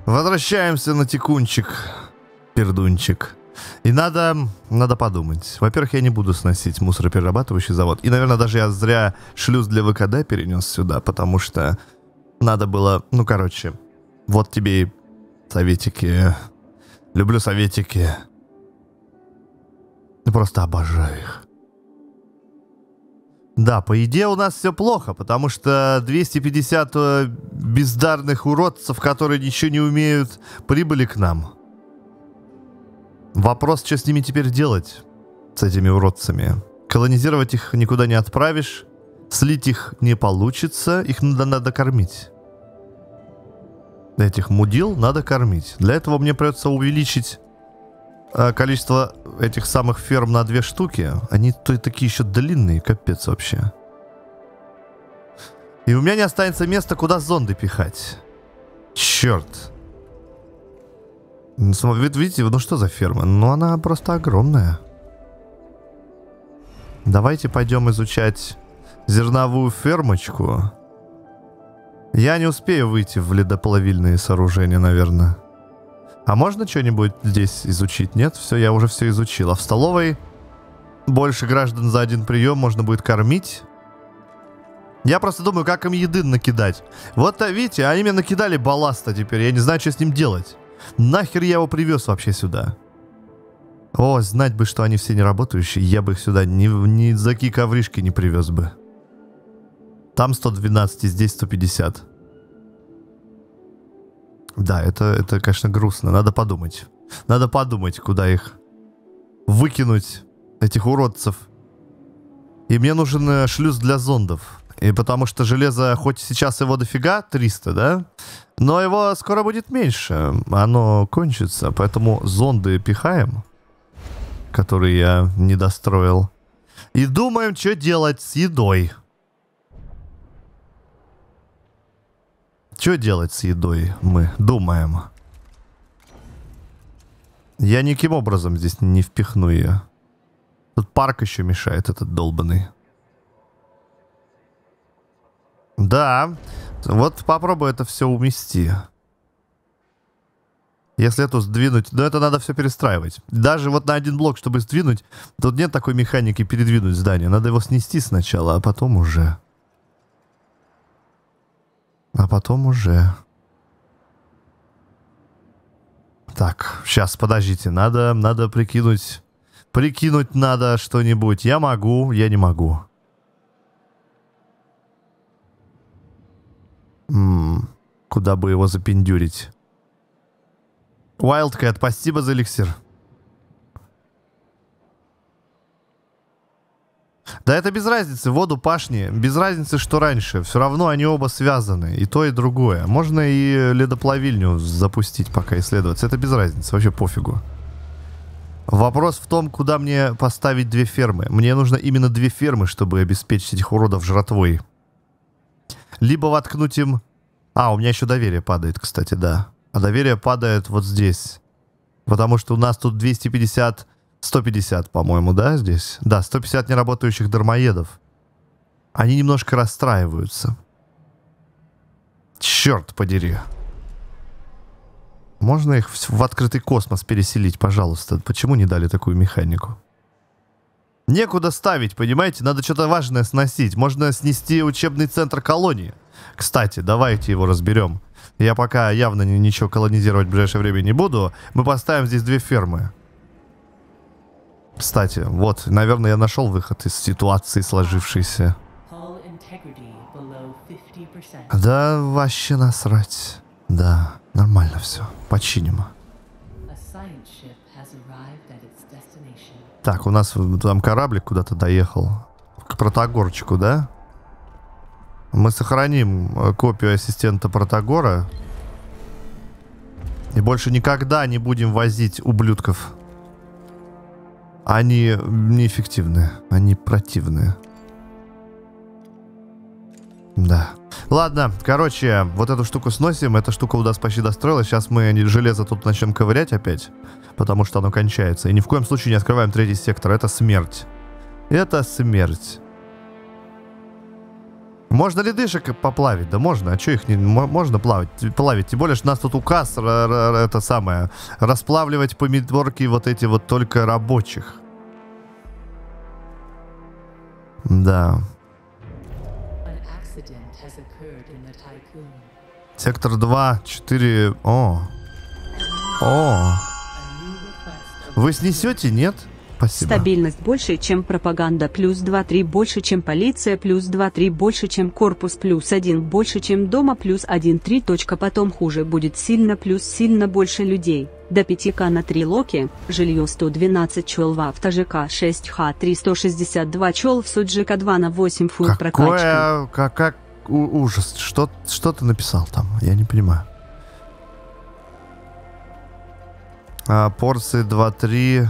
Возвращаемся на текунчик, пердунчик. И надо подумать. Во-первых, я не буду сносить мусороперерабатывающий завод. И, наверное, даже я зря шлюз для ВКД перенес сюда, потому что надо было... Ну, короче, вот тебе и советики. Люблю советики. Я просто обожаю их. Да, по идее у нас все плохо, потому что 250 бездарных уродцев, которые ничего не умеют, прибыли к нам. Вопрос, что с ними теперь делать, с этими уродцами. Колонизировать их никуда не отправишь, слить их не получится, их надо кормить. Этих мудил надо кормить. Для этого мне придется увеличить количество этих самых ферм на 2 штуки. Они такие еще длинные, капец вообще. И у меня не останется места, куда зонды пихать. Черт. Видите, ну что за ферма? Ну она просто огромная. Давайте пойдем изучать зерновую фермочку. Я не успею выйти в ледоплавильные сооружения, наверное. А можно что-нибудь здесь изучить? Нет? Все, я уже все изучил. А в столовой больше граждан за один прием можно будет кормить. Я просто думаю, как им еды накидать. Вот, видите, они мне накидали балласта теперь. Я не знаю, что с ним делать. Нахер я его привез вообще сюда? О, знать бы, что они все не работающие, я бы их сюда ни за какие ковришки не привез бы. Там 112, и здесь 150. Да, это, конечно, грустно. Надо подумать. Надо подумать, куда их выкинуть, этих уродцев. И мне нужен шлюз для зондов. И потому что железо, хоть сейчас его дофига, 300, да? Но его скоро будет меньше. Оно кончится. Поэтому зонды пихаем, которые я не достроил. И думаем, что делать с едой. Что делать с едой мы думаем. Я никаким образом здесь не впихну ее. Тут парк еще мешает, этот долбанный. Да, вот попробуй это все умести. Если эту сдвинуть, но это надо все перестраивать. Даже вот на один блок, чтобы сдвинуть, тут нет такой механики передвинуть здание. Надо его снести сначала, а потом уже. Так, сейчас, подождите, надо прикинуть. Прикинуть надо что-нибудь. Я могу, я не могу. Куда бы его запиндюрить? Wildcat, спасибо за эликсир. Да это без разницы, воду, пашни. Без разницы, что раньше. Все равно они оба связаны. И то, и другое. Можно и ледоплавильню запустить, пока исследоваться. Это без разницы, вообще пофигу. Вопрос в том, куда мне поставить 2 фермы. Мне нужно именно 2 фермы, чтобы обеспечить этих уродов жратвой. Либо воткнуть им... А, у меня еще доверие падает, кстати, да. А доверие падает вот здесь. Потому что у нас тут 250... 150, по-моему, да, здесь? Да, 150 неработающих дармоедов. Они немножко расстраиваются. Черт подери. Можно их в открытый космос переселить, пожалуйста? Почему не дали такую механику? Некуда ставить, понимаете? Надо что-то важное сносить. Можно снести учебный центр колонии. Кстати, давайте его разберем. Я пока явно ничего колонизировать в ближайшее время не буду. Мы поставим здесь 2 фермы. Кстати, вот, наверное, я нашел выход из ситуации сложившейся. Да, вообще насрать. Да, нормально все. Починим. Так, у нас там кораблик куда-то доехал. К Протагорчику, да? Мы сохраним копию ассистента Протагора. И больше никогда не будем возить ублюдков. Они неэффективны. Они противные. Да. Ладно, короче, вот эту штуку сносим. Эта штука у нас почти достроилась. Сейчас мы железо тут начнем ковырять опять. Потому что оно кончается. И ни в коем случае не открываем 3-й сектор. Это смерть. Это смерть. Можно ледышек поплавить? Да можно. А что их не... Можно плавить. Тем более, что у нас тут указ, это самое, расплавливать помидорки вот эти вот только рабочих. Да. Сектор 2, 4... О. Вы снесете, нет? Спасибо. Стабильность больше, чем пропаганда, плюс 2-3 больше, чем полиция, плюс 2-3 больше, чем корпус, плюс 1 больше, чем дома, плюс 1-3. Потом хуже будет сильно, плюс сильно больше людей. До 5К на 3 локи, жилье 112 чел в автожк 6Х 362 чел в суджк 2 на 8 фул прокачка. Как ужас. Что ты написал там? Я не понимаю. Порции 2-3...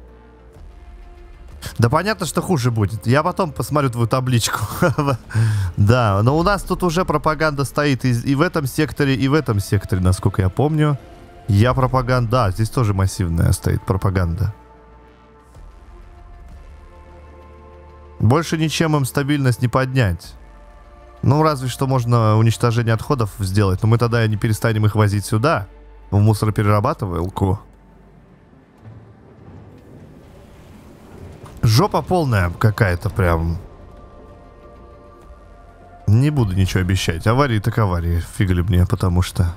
Да понятно, что хуже будет. Я потом посмотрю твою табличку. Да, но у нас тут уже пропаганда стоит и в этом секторе, и в этом секторе, насколько я помню. Пропаганда... Да, здесь тоже массивная стоит пропаганда. Больше ничем им стабильность не поднять. Ну, разве что можно уничтожение отходов сделать. Но мы тогда не перестанем их возить сюда, в мусороперерабатывалку. Жопа полная какая-то прям. Не буду ничего обещать. Аварии так аварии. Фигли мне, потому что...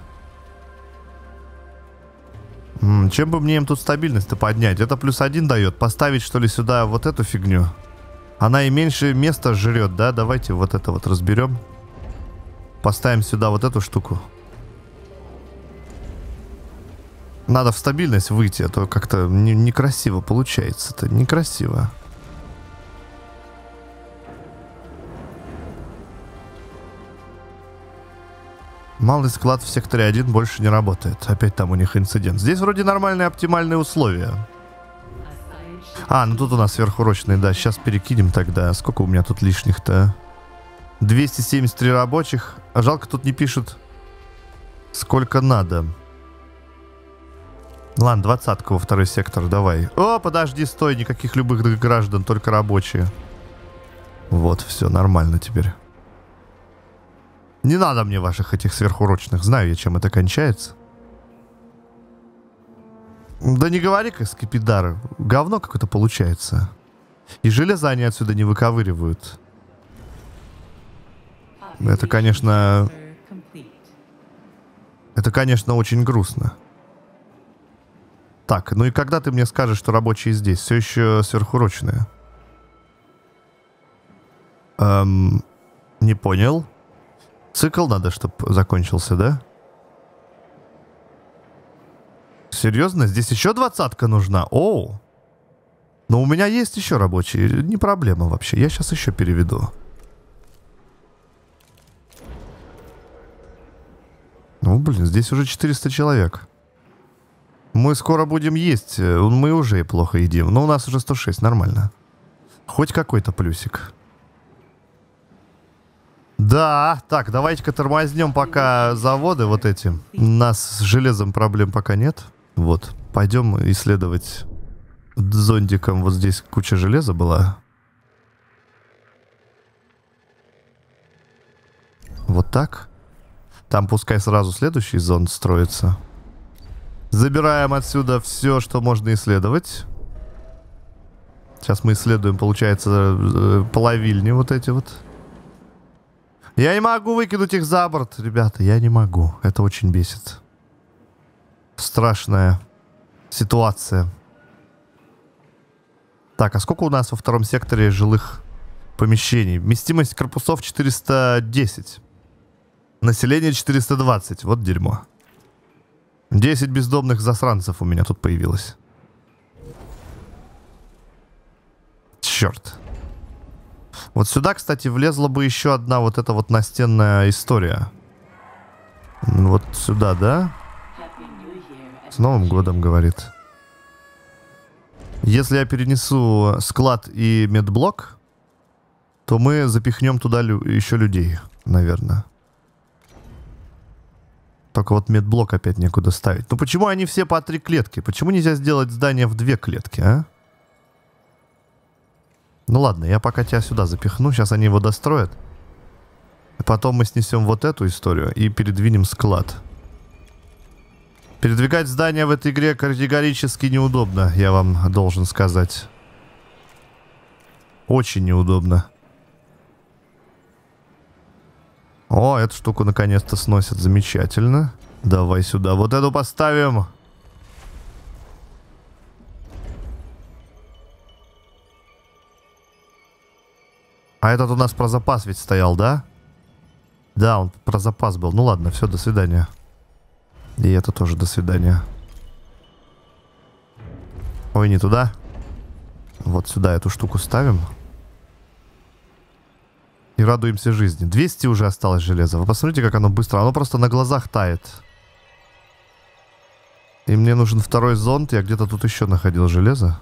Чем бы мне им тут стабильность-то поднять? Это +1 дает. Поставить, что ли, сюда вот эту фигню? Она и меньше места жрет, да? Давайте вот это вот разберем. Поставим сюда вот эту штуку. Надо в стабильность выйти, а то как-то некрасиво получается. Это некрасиво. Малый склад в секторе 1 больше не работает. Опять там у них инцидент. Здесь вроде нормальные оптимальные условия. Ну тут у нас сверхурочные, да. Сейчас перекинем тогда. Сколько у меня тут лишних-то? 273 рабочих. Жалко, тут не пишут, сколько надо. Ладно, 20-ка во второй сектор, давай. О, подожди, стой, никаких любых граждан, только рабочие. Вот, все, нормально теперь. Не надо мне ваших этих сверхурочных, знаю я, чем это кончается. Да не говори-ка, скипидар, говно какое-то получается. И железо они отсюда не выковыривают. Это, конечно... Это, конечно, очень грустно. Так, ну и когда ты мне скажешь, что рабочие здесь? Все еще сверхурочные. Не понял. Цикл надо, чтобы закончился, да? Серьезно? Здесь еще 20-ка нужна? Оу. Но у меня есть еще рабочие. Не проблема вообще. Я сейчас еще переведу. Ну, блин, здесь уже 400 человек. Мы скоро будем есть. Мы уже плохо едим. Но у нас уже 106, нормально. Хоть какой-то плюсик. Да, так, давайте-ка тормознем пока заводы вот эти. У нас с железом проблем пока нет. Вот, пойдем исследовать зондиком. Вот здесь куча железа была. Вот так. Там пускай сразу следующий зонд строится. Забираем отсюда все, что можно исследовать. Сейчас мы исследуем, получается, плавильни вот эти вот. Я не могу выкинуть их за борт, ребята, я не могу. Это очень бесит. Страшная ситуация. Так, а сколько у нас во втором секторе жилых помещений? Вместимость корпусов 410. Население 420. Вот дерьмо. 10 бездомных засранцев у меня тут появилось. Черт. Вот сюда, кстати, влезла бы еще одна вот эта вот настенная история. Вот сюда, да? С Новым годом, говорит. Если я перенесу склад и медблок, то мы запихнем туда еще людей, наверное. Только вот медблок опять некуда ставить. Ну почему они все по 3 клетки? Почему нельзя сделать здание в 2 клетки, а? Ну ладно, я пока тебя сюда запихну. Сейчас они его достроят. Потом мы снесем вот эту историю и передвинем склад. Передвигать здания в этой игре категорически неудобно, я вам должен сказать. Очень неудобно. О, эту штуку наконец-то сносят. Замечательно. Давай сюда. Вот эту поставим. А этот у нас про запас ведь стоял, да? Да, он про запас был. Ну ладно, все, до свидания. И это тоже до свидания. Ой, не туда. Вот сюда эту штуку ставим. И радуемся жизни. 200 уже осталось железа. Вы посмотрите, как оно быстро. Оно просто на глазах тает. И мне нужен второй зонд. Я где-то тут еще находил железо.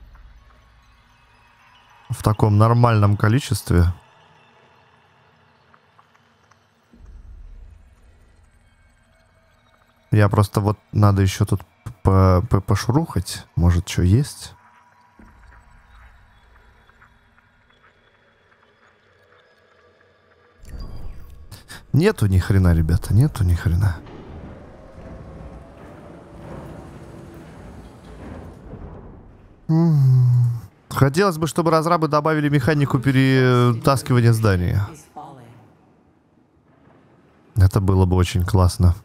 В таком нормальном количестве. Я просто вот надо еще тут пошурухать. Может, что есть? Нету ни хрена, ребята, нету ни хрена. Хотелось бы, чтобы разрабы добавили механику перетаскивания здания. Это было бы очень классно.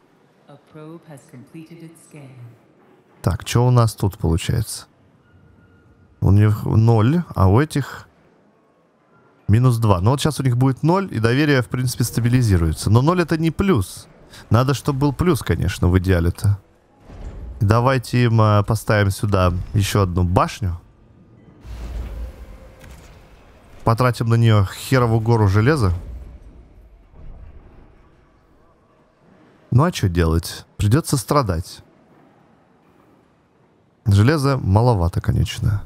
Так, что у нас тут получается? У них 0, а у этих минус 2. Но вот сейчас у них будет 0, и доверие, в принципе, стабилизируется. Но 0 это не плюс. Надо, чтобы был плюс, конечно, в идеале-то. Давайте им поставим сюда еще одну башню. Потратим на нее херову гору железа. Ну а что делать? Придется страдать. Железа маловато, конечно.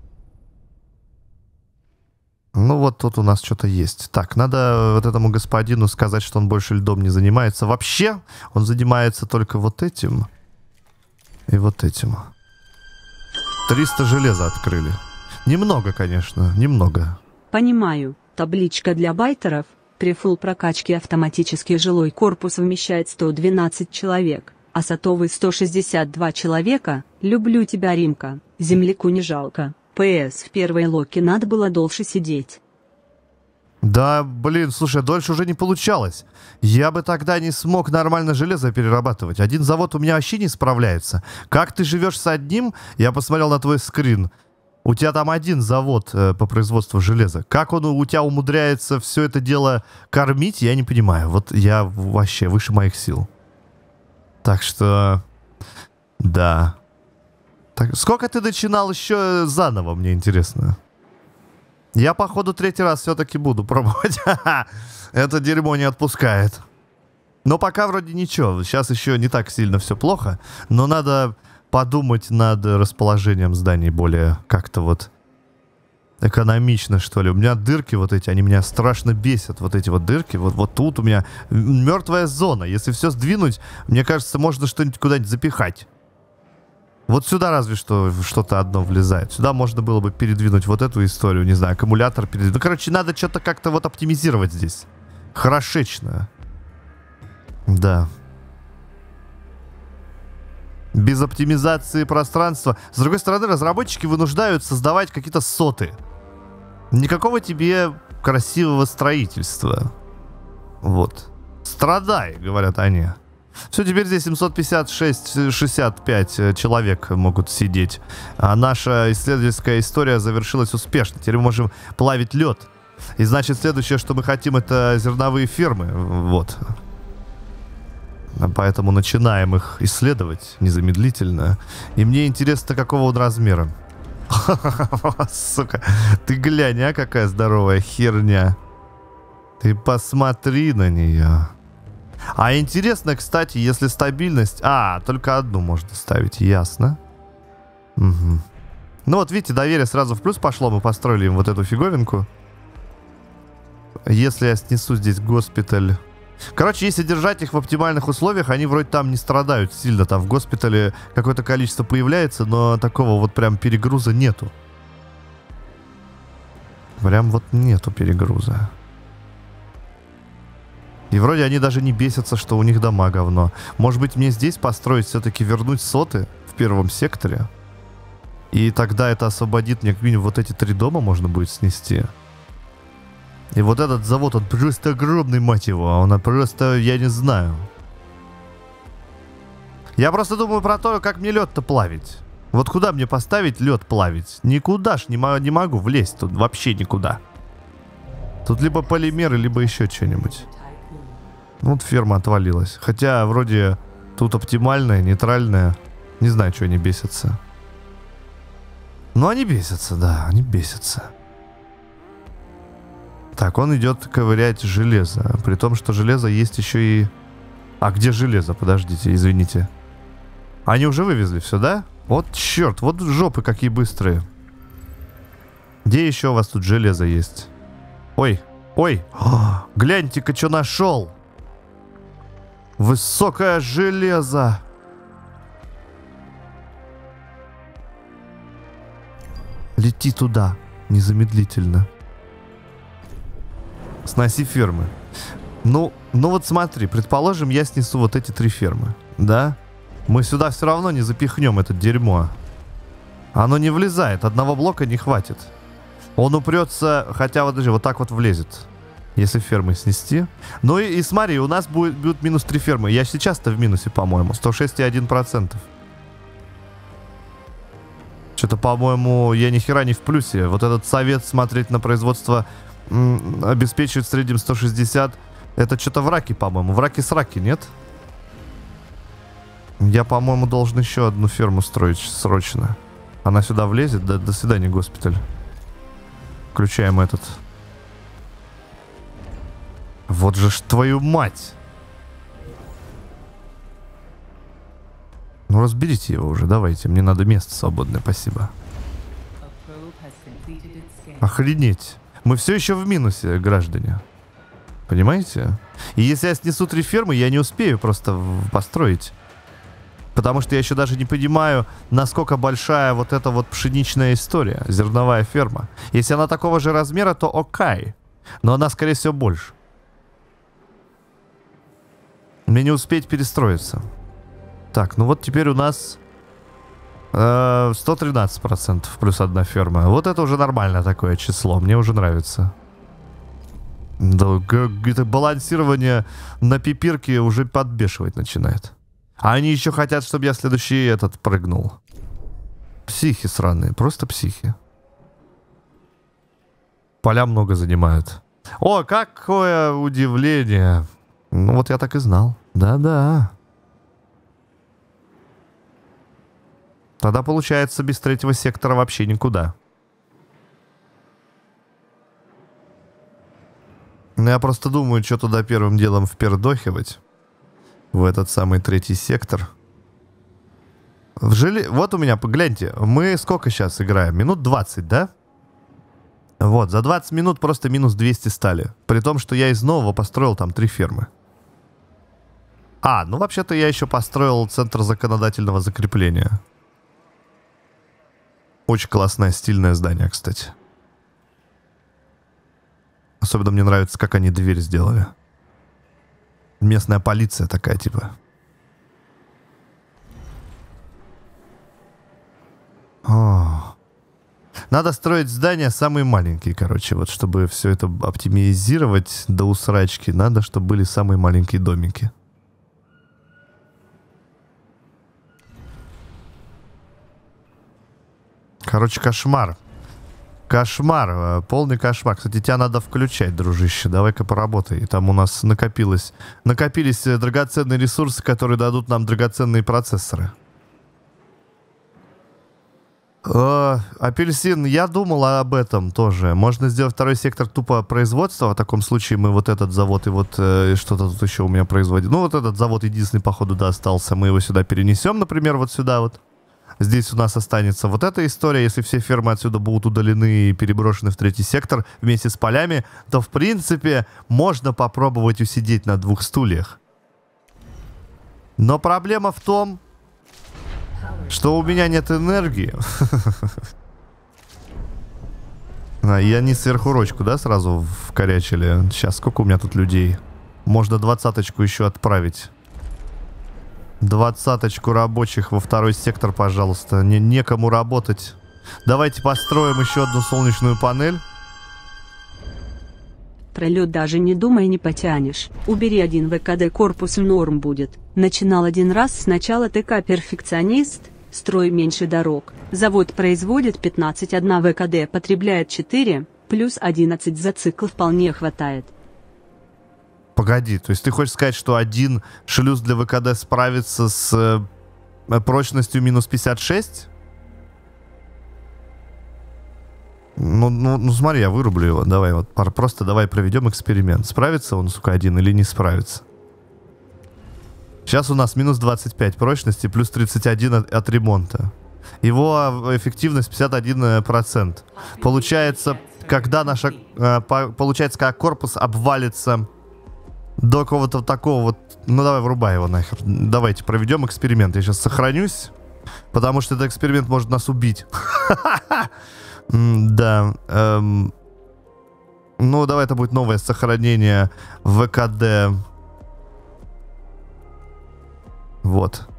Ну вот тут у нас что-то есть. Так, надо вот этому господину сказать, что он больше льдом не занимается. Вообще, он занимается только вот этим. И вот этим. 300 железа открыли. Немного, конечно, немного. Понимаю. Табличка для байтеров. При фулл прокачке автоматически жилой корпус вмещает 112 человек, а сотовый 162 человека. Люблю тебя, Римка. Земляку не жалко. ПС, в первой локе надо было дольше сидеть. Да, блин, слушай, дольше уже не получалось. Я бы тогда не смог нормально железо перерабатывать. Один завод у меня вообще не справляется. Как ты живешь с одним? Я посмотрел на твой скрин. У тебя там один завод по производству железа. Как он у тебя умудряется все это дело кормить, я не понимаю. Вот я вообще выше моих сил. Так что... Да. Так, сколько ты начинал еще заново, мне интересно? Я, походу, третий раз все-таки буду пробовать. Это дерьмо не отпускает. Но пока вроде ничего. Сейчас еще не так сильно все плохо. Но надо подумать над расположением зданий более как-то вот экономично, что ли. У меня дырки вот эти, они меня страшно бесят. Вот эти вот дырки. Вот тут у меня мертвая зона. Если все сдвинуть, мне кажется, можно что-нибудь куда-нибудь запихать. Вот сюда разве что что-то одно влезает. Сюда можно было бы передвинуть вот эту историю. Не знаю, аккумулятор передвинуть. Ну, короче, надо что-то как-то вот оптимизировать здесь. Хорошечно. Да. Без оптимизации пространства. С другой стороны, разработчики вынуждают создавать какие-то соты. Никакого тебе красивого строительства. Вот. Страдай, говорят они. Все, теперь здесь 756-65 человек могут сидеть. А наша исследовательская история завершилась успешно. Теперь мы можем плавить лед. И значит, следующее, что мы хотим, это зерновые фермы. Вот. Поэтому начинаем их исследовать незамедлительно. И мне интересно, какого он размера. Сука, ты глянь, а какая здоровая херня. Ты посмотри на нее. А интересно, кстати, если стабильность... А, только одну можно ставить, ясно. Угу. Ну вот, видите, доверие сразу в плюс пошло. Мы построили им вот эту фиговинку. Если я снесу здесь госпиталь... Короче, если держать их в оптимальных условиях, они вроде там не страдают сильно. Там в госпитале какое-то количество появляется, но такого вот прям перегруза нету. Прям вот нету перегруза. И вроде они даже не бесятся, что у них дома говно. Может быть, мне здесь построить, все-таки вернуть соты в первом секторе? И тогда это освободит мне, как минимум, вот эти 3 дома можно будет снести. И вот этот завод, он просто огромный, мать его. Он просто, я не знаю. Я просто думаю про то, как мне лед-то плавить. Вот куда мне поставить лед плавить? Никуда ж не могу влезть тут, вообще никуда. Тут либо полимеры, либо еще что-нибудь. Ну, вот ферма отвалилась. Хотя, вроде, тут оптимальная, нейтральная. Не знаю, что они бесятся. Но они бесятся, да, они бесятся. Так, он идет ковырять железо. При том, что железо есть еще и... А где железо? Подождите, извините. Они уже вывезли все, да? Вот черт, вот жопы какие быстрые. Где еще у вас тут железо есть? Ой, ой, гляньте-ка, что нашел. Высокое железо. Лети туда, незамедлительно. Сноси фермы. Ну вот смотри, предположим, я снесу вот эти 3 фермы, да? Мы сюда все равно не запихнем это дерьмо. Оно не влезает, одного блока не хватит. Он упрется, хотя вот даже вот так вот влезет. Если фермы снести. Ну и смотри, у нас будет минус 3 фермы. Я сейчас-то в минусе, по-моему. 106,1%. Что-то, по-моему, я ни хера не в плюсе. Вот этот совет смотреть на производство обеспечивает в среднем 160. Это что-то в раке, по-моему. В раке с раки, нет? Я, по-моему, должен еще одну ферму строить срочно. Она сюда влезет? Да, до свидания, госпиталь. Включаем этот. Вот же ж твою мать! Ну разберите его уже, давайте. Мне надо место свободное, спасибо. Охренеть. Мы все еще в минусе, граждане. Понимаете? И если я снесу 3 фермы, я не успею просто построить. Потому что я еще даже не понимаю, насколько большая вот эта вот пшеничная история. Зерновая ферма. Если она такого же размера, то окей. Но она, скорее всего, больше. Мне не успеть перестроиться. Так, ну вот теперь у нас 113% плюс 1 ферма. Вот это уже нормально такое число. Мне уже нравится. Да, это балансирование на пипирке уже подбешивать начинает. А они еще хотят, чтобы я следующий этот прыгнул. Психи сраные, просто психи. Поля много занимают. О, какое удивление. Ну вот я так и знал. Да-да. Тогда получается без 3-го сектора вообще никуда. Ну я просто думаю, что туда первым делом впердохивать. В этот самый 3-й сектор. Вот у меня, погляньте, мы сколько сейчас играем? Минут 20, да? Вот, за 20 минут просто минус 200 стали. При том, что я из нового построил там 3 фермы. А, ну вообще-то я еще построил центр законодательного закрепления. Очень классное, стильное здание, кстати. Особенно мне нравится, как они дверь сделали. Местная полиция такая, типа. О. Надо строить здания самые маленькие, короче. Вот чтобы все это оптимизировать до усрачки, надо, чтобы были самые маленькие домики. Короче, кошмар. Кошмар, полный кошмар. Кстати, тебя надо включать, дружище. Давай-ка поработай. Там у нас накопились драгоценные ресурсы, которые дадут нам драгоценные процессоры. Апельсин, я думал об этом тоже. Можно сделать 2-й сектор тупо производства. В таком случае мы вот этот завод и вот что-то тут еще у меня производит. Ну, вот этот завод единственный, походу, да, остался. Мы его сюда перенесем, например, вот сюда вот. Здесь у нас останется вот эта история. Если все фермы отсюда будут удалены и переброшены в 3-й сектор вместе с полями, то, в принципе, можно попробовать усидеть на 2 стульях. Но проблема в том, что у меня нет энергии. И они сверхурочку, да, сразу вкорячили. Сейчас, сколько у меня тут людей? Можно 20-очку еще отправить. 20-очку рабочих во второй сектор, пожалуйста. Некому работать. Давайте построим еще одну солнечную панель. Пролет даже не думай, не потянешь. Убери один ВКД, корпус норм будет. Начинал один раз, сначала ТК перфекционист, строй меньше дорог. Завод производит 15,1 ВКД, потребляет 4, плюс 11 за цикл вполне хватает. Погоди, то есть ты хочешь сказать, что один шлюз для ВКД справится с прочностью минус 56? Ну смотри, я вырублю его. Давай, вот просто давай проведем эксперимент. Справится он, сука, один или не справится? Сейчас у нас минус 25 прочности, плюс 31 от ремонта. Его эффективность 51%. Получается, когда когда корпус обвалится до какого-то такого вот... Ну давай, врубай его нахер. Давайте проведем эксперимент. Я сейчас сохранюсь, потому что этот эксперимент может нас убить. Да. Ну, давай, это будет новое сохранение ВКД. Вот.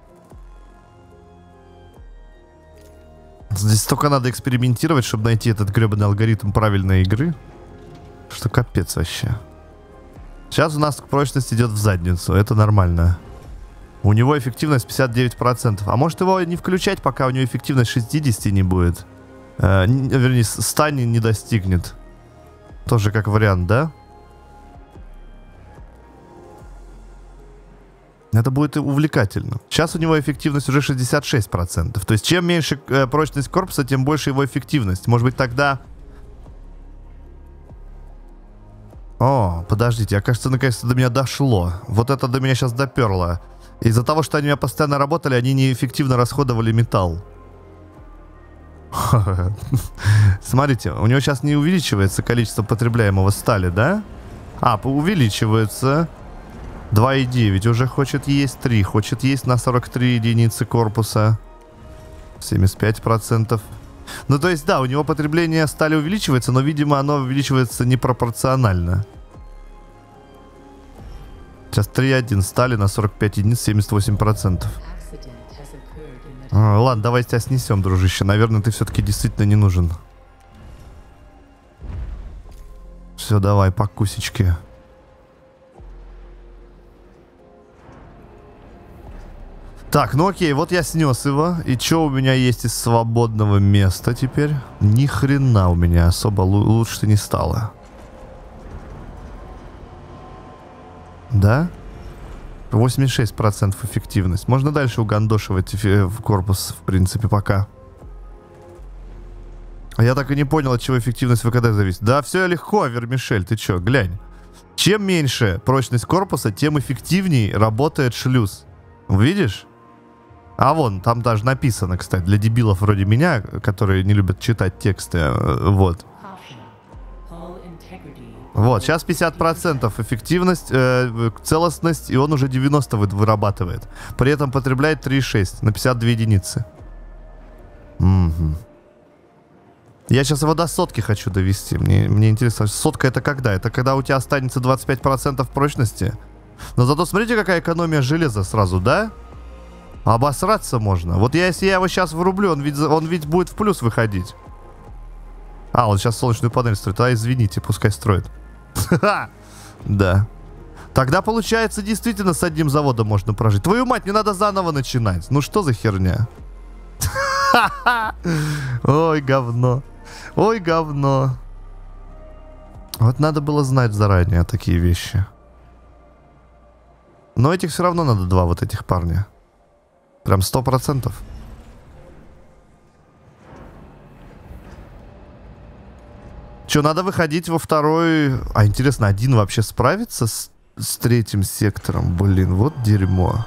Здесь только надо экспериментировать, чтобы найти этот гребаный алгоритм правильной игры. Что капец вообще. Сейчас у нас прочность идет в задницу. Это нормально. У него эффективность 59%. А может его не включать, пока у него эффективность 60 не будет? Вернее, 100 не достигнет. Тоже как вариант, да? Это будет увлекательно. Сейчас у него эффективность уже 66%. То есть чем меньше прочность корпуса, тем больше его эффективность. Может быть тогда... О, подождите, я, кажется, наконец-то до меня дошло. Вот это до меня сейчас доперло. Из-за того, что они у меня постоянно работали, они неэффективно расходовали металл. Смотрите, у него сейчас не увеличивается количество потребляемого стали, да? А, увеличивается. 2,9 уже хочет есть, 3 хочет есть на 43 единицы корпуса. 75%. Ну, то есть, да, у него потребление стали увеличивается, но, видимо, оно увеличивается непропорционально. Сейчас 3,1 стали на 45 единиц, 78%. Ладно, давай тебя снесем, дружище. Наверное, ты все-таки действительно не нужен. Все, давай, по кусечке. Так, ну окей, вот я снес его. И что у меня есть из свободного места теперь? Ни хрена у меня особо лучше не стало. Да? 86% эффективность. Можно дальше угандошивать в корпус, в принципе, пока. А я так и не понял, от чего эффективность ВКД зависит. Да, все легко, Вермишель, ты чё, глянь. Чем меньше прочность корпуса, тем эффективнее работает шлюз. Видишь? А вон, там даже написано, кстати, для дебилов вроде меня, которые не любят читать тексты. Вот. Вот, сейчас 50% эффективность, целостность, и он уже 90 вырабатывает. При этом потребляет 3,6 на 52 единицы. Угу. Я сейчас его до сотки хочу довести. Мне интересно, сотка это когда? Это когда у тебя останется 25% прочности? Но зато смотрите, какая экономия железа сразу, да? Обосраться можно. Вот если я его сейчас врублю, он ведь будет в плюс выходить. А, он сейчас солнечную панель строит. А, извините, пускай строит. Да. Тогда, получается, действительно с одним заводом можно прожить. Твою мать, не надо заново начинать. Ну что за херня? Ой, говно. Ой, говно. Вот надо было знать заранее такие вещи. Но этих все равно надо два, вот этих парня. Прям 100%. Че, надо выходить во второй... А, интересно, один вообще справится с третьим сектором? Блин, вот дерьмо.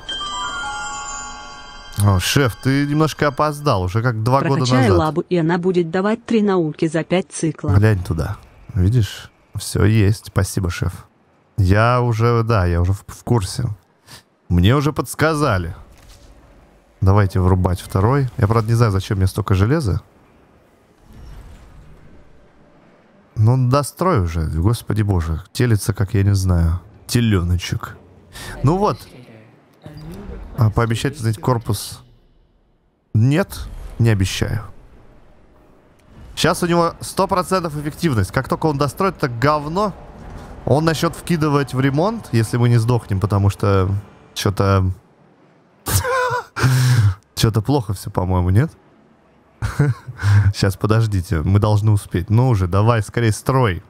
О, шеф, ты немножко опоздал, уже как 2 года назад. Прокачай лабу, и она будет давать 3 науки за 5 циклов. Глянь туда. Видишь? Все есть. Спасибо, шеф. Я уже в курсе. Мне уже подсказали. Давайте врубать второй. Я, правда, не знаю, зачем мне столько железа. Ну, дострой уже. Господи боже. Телится, как я не знаю. Теленочек. Ну вот. А пообещать узнать корпус? Нет, не обещаю. Сейчас у него 100% эффективность. Как только он достроит это говно, он начнет вкидывать в ремонт, если мы не сдохнем, потому что что-то... Что-то плохо все, по-моему, нет? Сейчас, подождите, мы должны успеть. Ну уже, давай, скорее строй.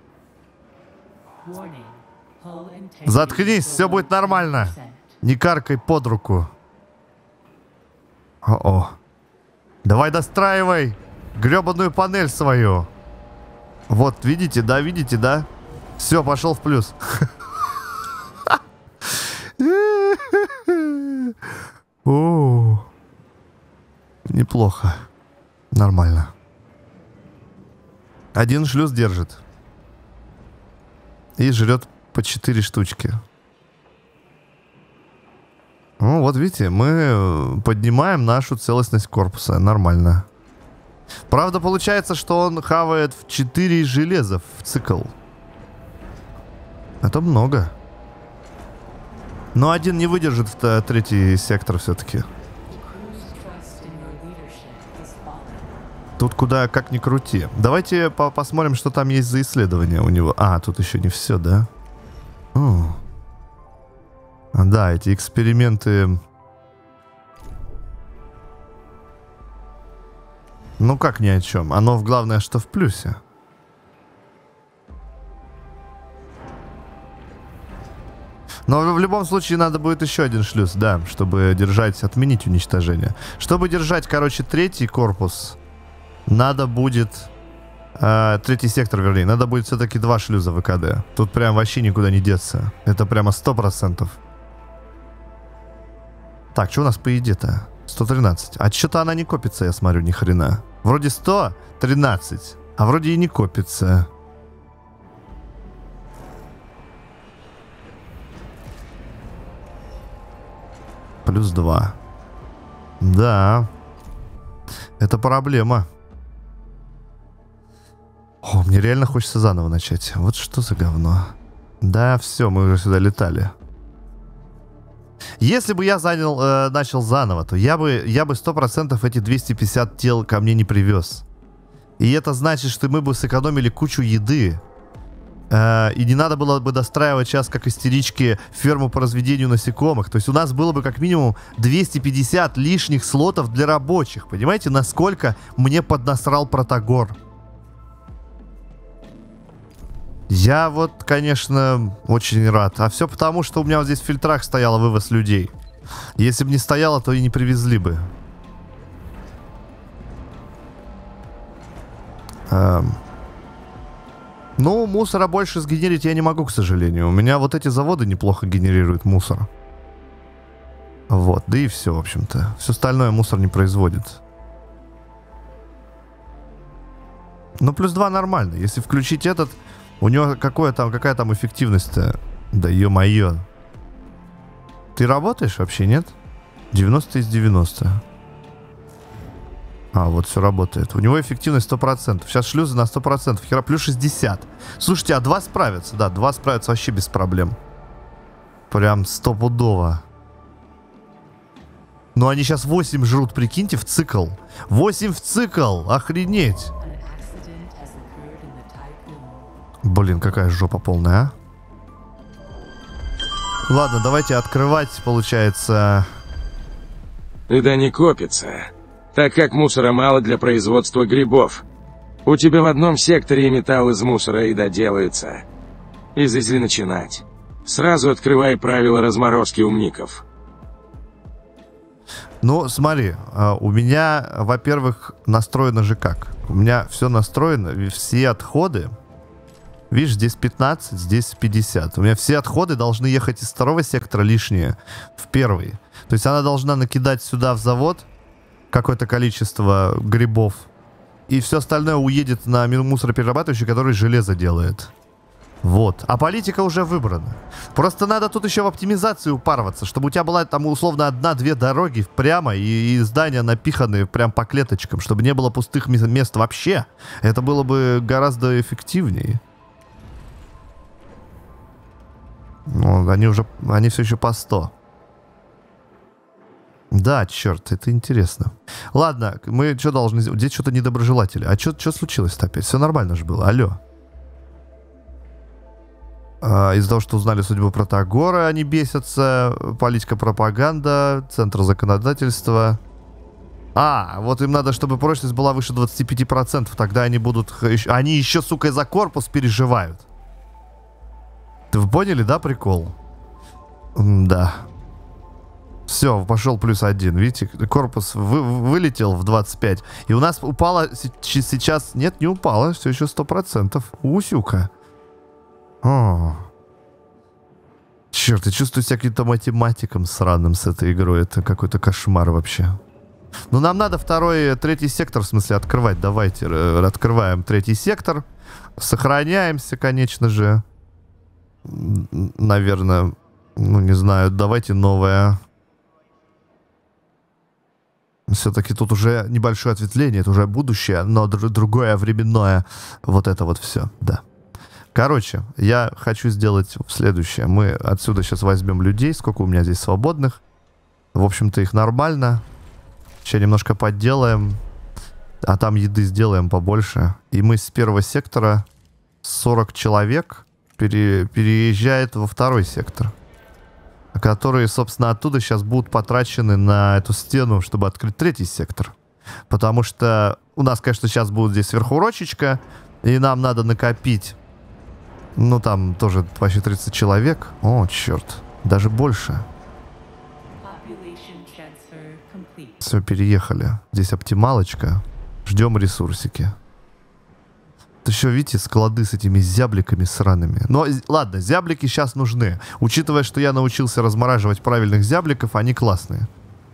Заткнись, все будет нормально. Не каркай под руку. О-о. Давай достраивай гребаную панель свою. Вот, видите, да? Все, пошел в плюс. О, неплохо. Нормально. Один шлюз держит. И жрет по 4 штучки. Ну, вот видите, мы поднимаем нашу целостность корпуса. Нормально. Правда, получается, что он хавает в 4 железа в цикл. Это много. Но один не выдержит в третий сектор все-таки. Тут куда как ни крути. Давайте посмотрим, что там есть за исследования у него. А, тут еще не все, да? Да, эти эксперименты... Ну как ни о чем. Оно главное, что в плюсе. Но в любом случае надо будет еще один шлюз, да, чтобы держать, отменить уничтожение. Чтобы держать, короче, третий корпус, надо будет... третий сектор, вернее, надо будет все-таки 2 шлюза ВКД. Тут прям вообще никуда не деться. Это прямо 100%. Так, что у нас по еде-то? 113. А что-то она не копится, я смотрю, ни хрена. Вроде 113, а вроде и не копится. Плюс 2. Да. Это проблема. О, мне реально хочется заново начать. Вот что за говно. Да, все, мы уже сюда летали. Если бы я начал заново, то я бы 100% эти 250 тел ко мне не привез. И это значит, что мы бы сэкономили кучу еды. И не надо было бы достраивать сейчас, как истерички, ферму по разведению насекомых. То есть у нас было бы как минимум 250 лишних слотов для рабочих. Понимаете, насколько мне поднасрал Протагор? Я вот, конечно, очень рад. А все потому, что у меня вот здесь в фильтрах стояло вывоз людей. Если бы не стояло, то и не привезли бы. Ну, мусора больше сгенерить я не могу, к сожалению. У меня вот эти заводы неплохо генерируют мусор. Вот, да и все, в общем-то. Все остальное мусор не производит. Ну, плюс 2 нормально. Если включить этот... У него какая там эффективность-то? Да ё-моё. Ты работаешь вообще, нет? 90 из 90. А, вот все работает. У него эффективность 100%. Сейчас шлюзы на 100%. Хера, плюс 60. Слушайте, а 2 справятся? Да, 2 справятся вообще без проблем. Прям стопудово. Но они сейчас 8 жрут, прикиньте, в цикл. 8 в цикл! Охренеть! Блин, какая жопа полная, а? Ладно, давайте открывать, получается... Да не копится, так как мусора мало для производства грибов. У тебя в одном секторе металл из мусора и доделается. Если начинать. Сразу открывай правила разморозки умников. Ну, смотри, у меня, во-первых, настроено же как? У меня все настроено, все отходы... Видишь, здесь 15, здесь 50. У меня все отходы должны ехать из второго сектора лишние в первый. То есть она должна накидать сюда в завод какое-то количество грибов. И все остальное уедет на мусороперерабатывающий, который железо делает. Вот. А политика уже выбрана. Просто надо тут еще в оптимизацию упарываться, чтобы у тебя была там условно 1-2 дороги прямо и здания напиханы прям по клеточкам, чтобы не было пустых мест вообще. Это было бы гораздо эффективнее. Ну, они все еще по 100. Да, черт, это интересно. Ладно, мы что должны сделать? Здесь что-то недоброжелатели. А что случилось-то опять? Все нормально же было. Алло. Из-за того, что узнали судьбу Протагора, они бесятся. Политика, пропаганда, центр законодательства. Вот им надо, чтобы прочность была выше 25%. Тогда они будут... Они еще, сука, за корпус переживают. Вы поняли, да, прикол? Да. Все, пошел +1. Видите, корпус вылетел в 25. И у нас упало сейчас... Нет, не упало. Все еще 100%. Усюка. Черт, я чувствую себя каким-то математиком сраным с этой игрой. Это какой-то кошмар вообще. Ну, нам надо третий сектор, в смысле, открывать. Давайте открываем третий сектор. Сохраняемся, конечно же. Наверное, ну, не знаю, давайте новое. Все-таки тут уже небольшое ответвление, это уже будущее, но другое временное. Вот это вот все, да. Короче, я хочу сделать следующее. Мы отсюда сейчас возьмем людей. Сколько у меня здесь свободных? В общем-то, их нормально. Сейчас немножко подделаем. А там еды сделаем побольше. И мы с первого сектора 40 человек переезжает во второй сектор. Которые, собственно, оттуда сейчас будут потрачены на эту стену, чтобы открыть третий сектор. Потому что у нас, конечно, сейчас будет здесь сверхурочечка. И нам надо накопить... Ну, там тоже почти 30 человек. О, черт. Даже больше. Все, переехали. Здесь оптималочка. Ждем ресурсики. Тут еще, видите, склады с этими зябликами сраными. Но, ладно, зяблики сейчас нужны. Учитывая, что я научился размораживать правильных зябликов, они классные.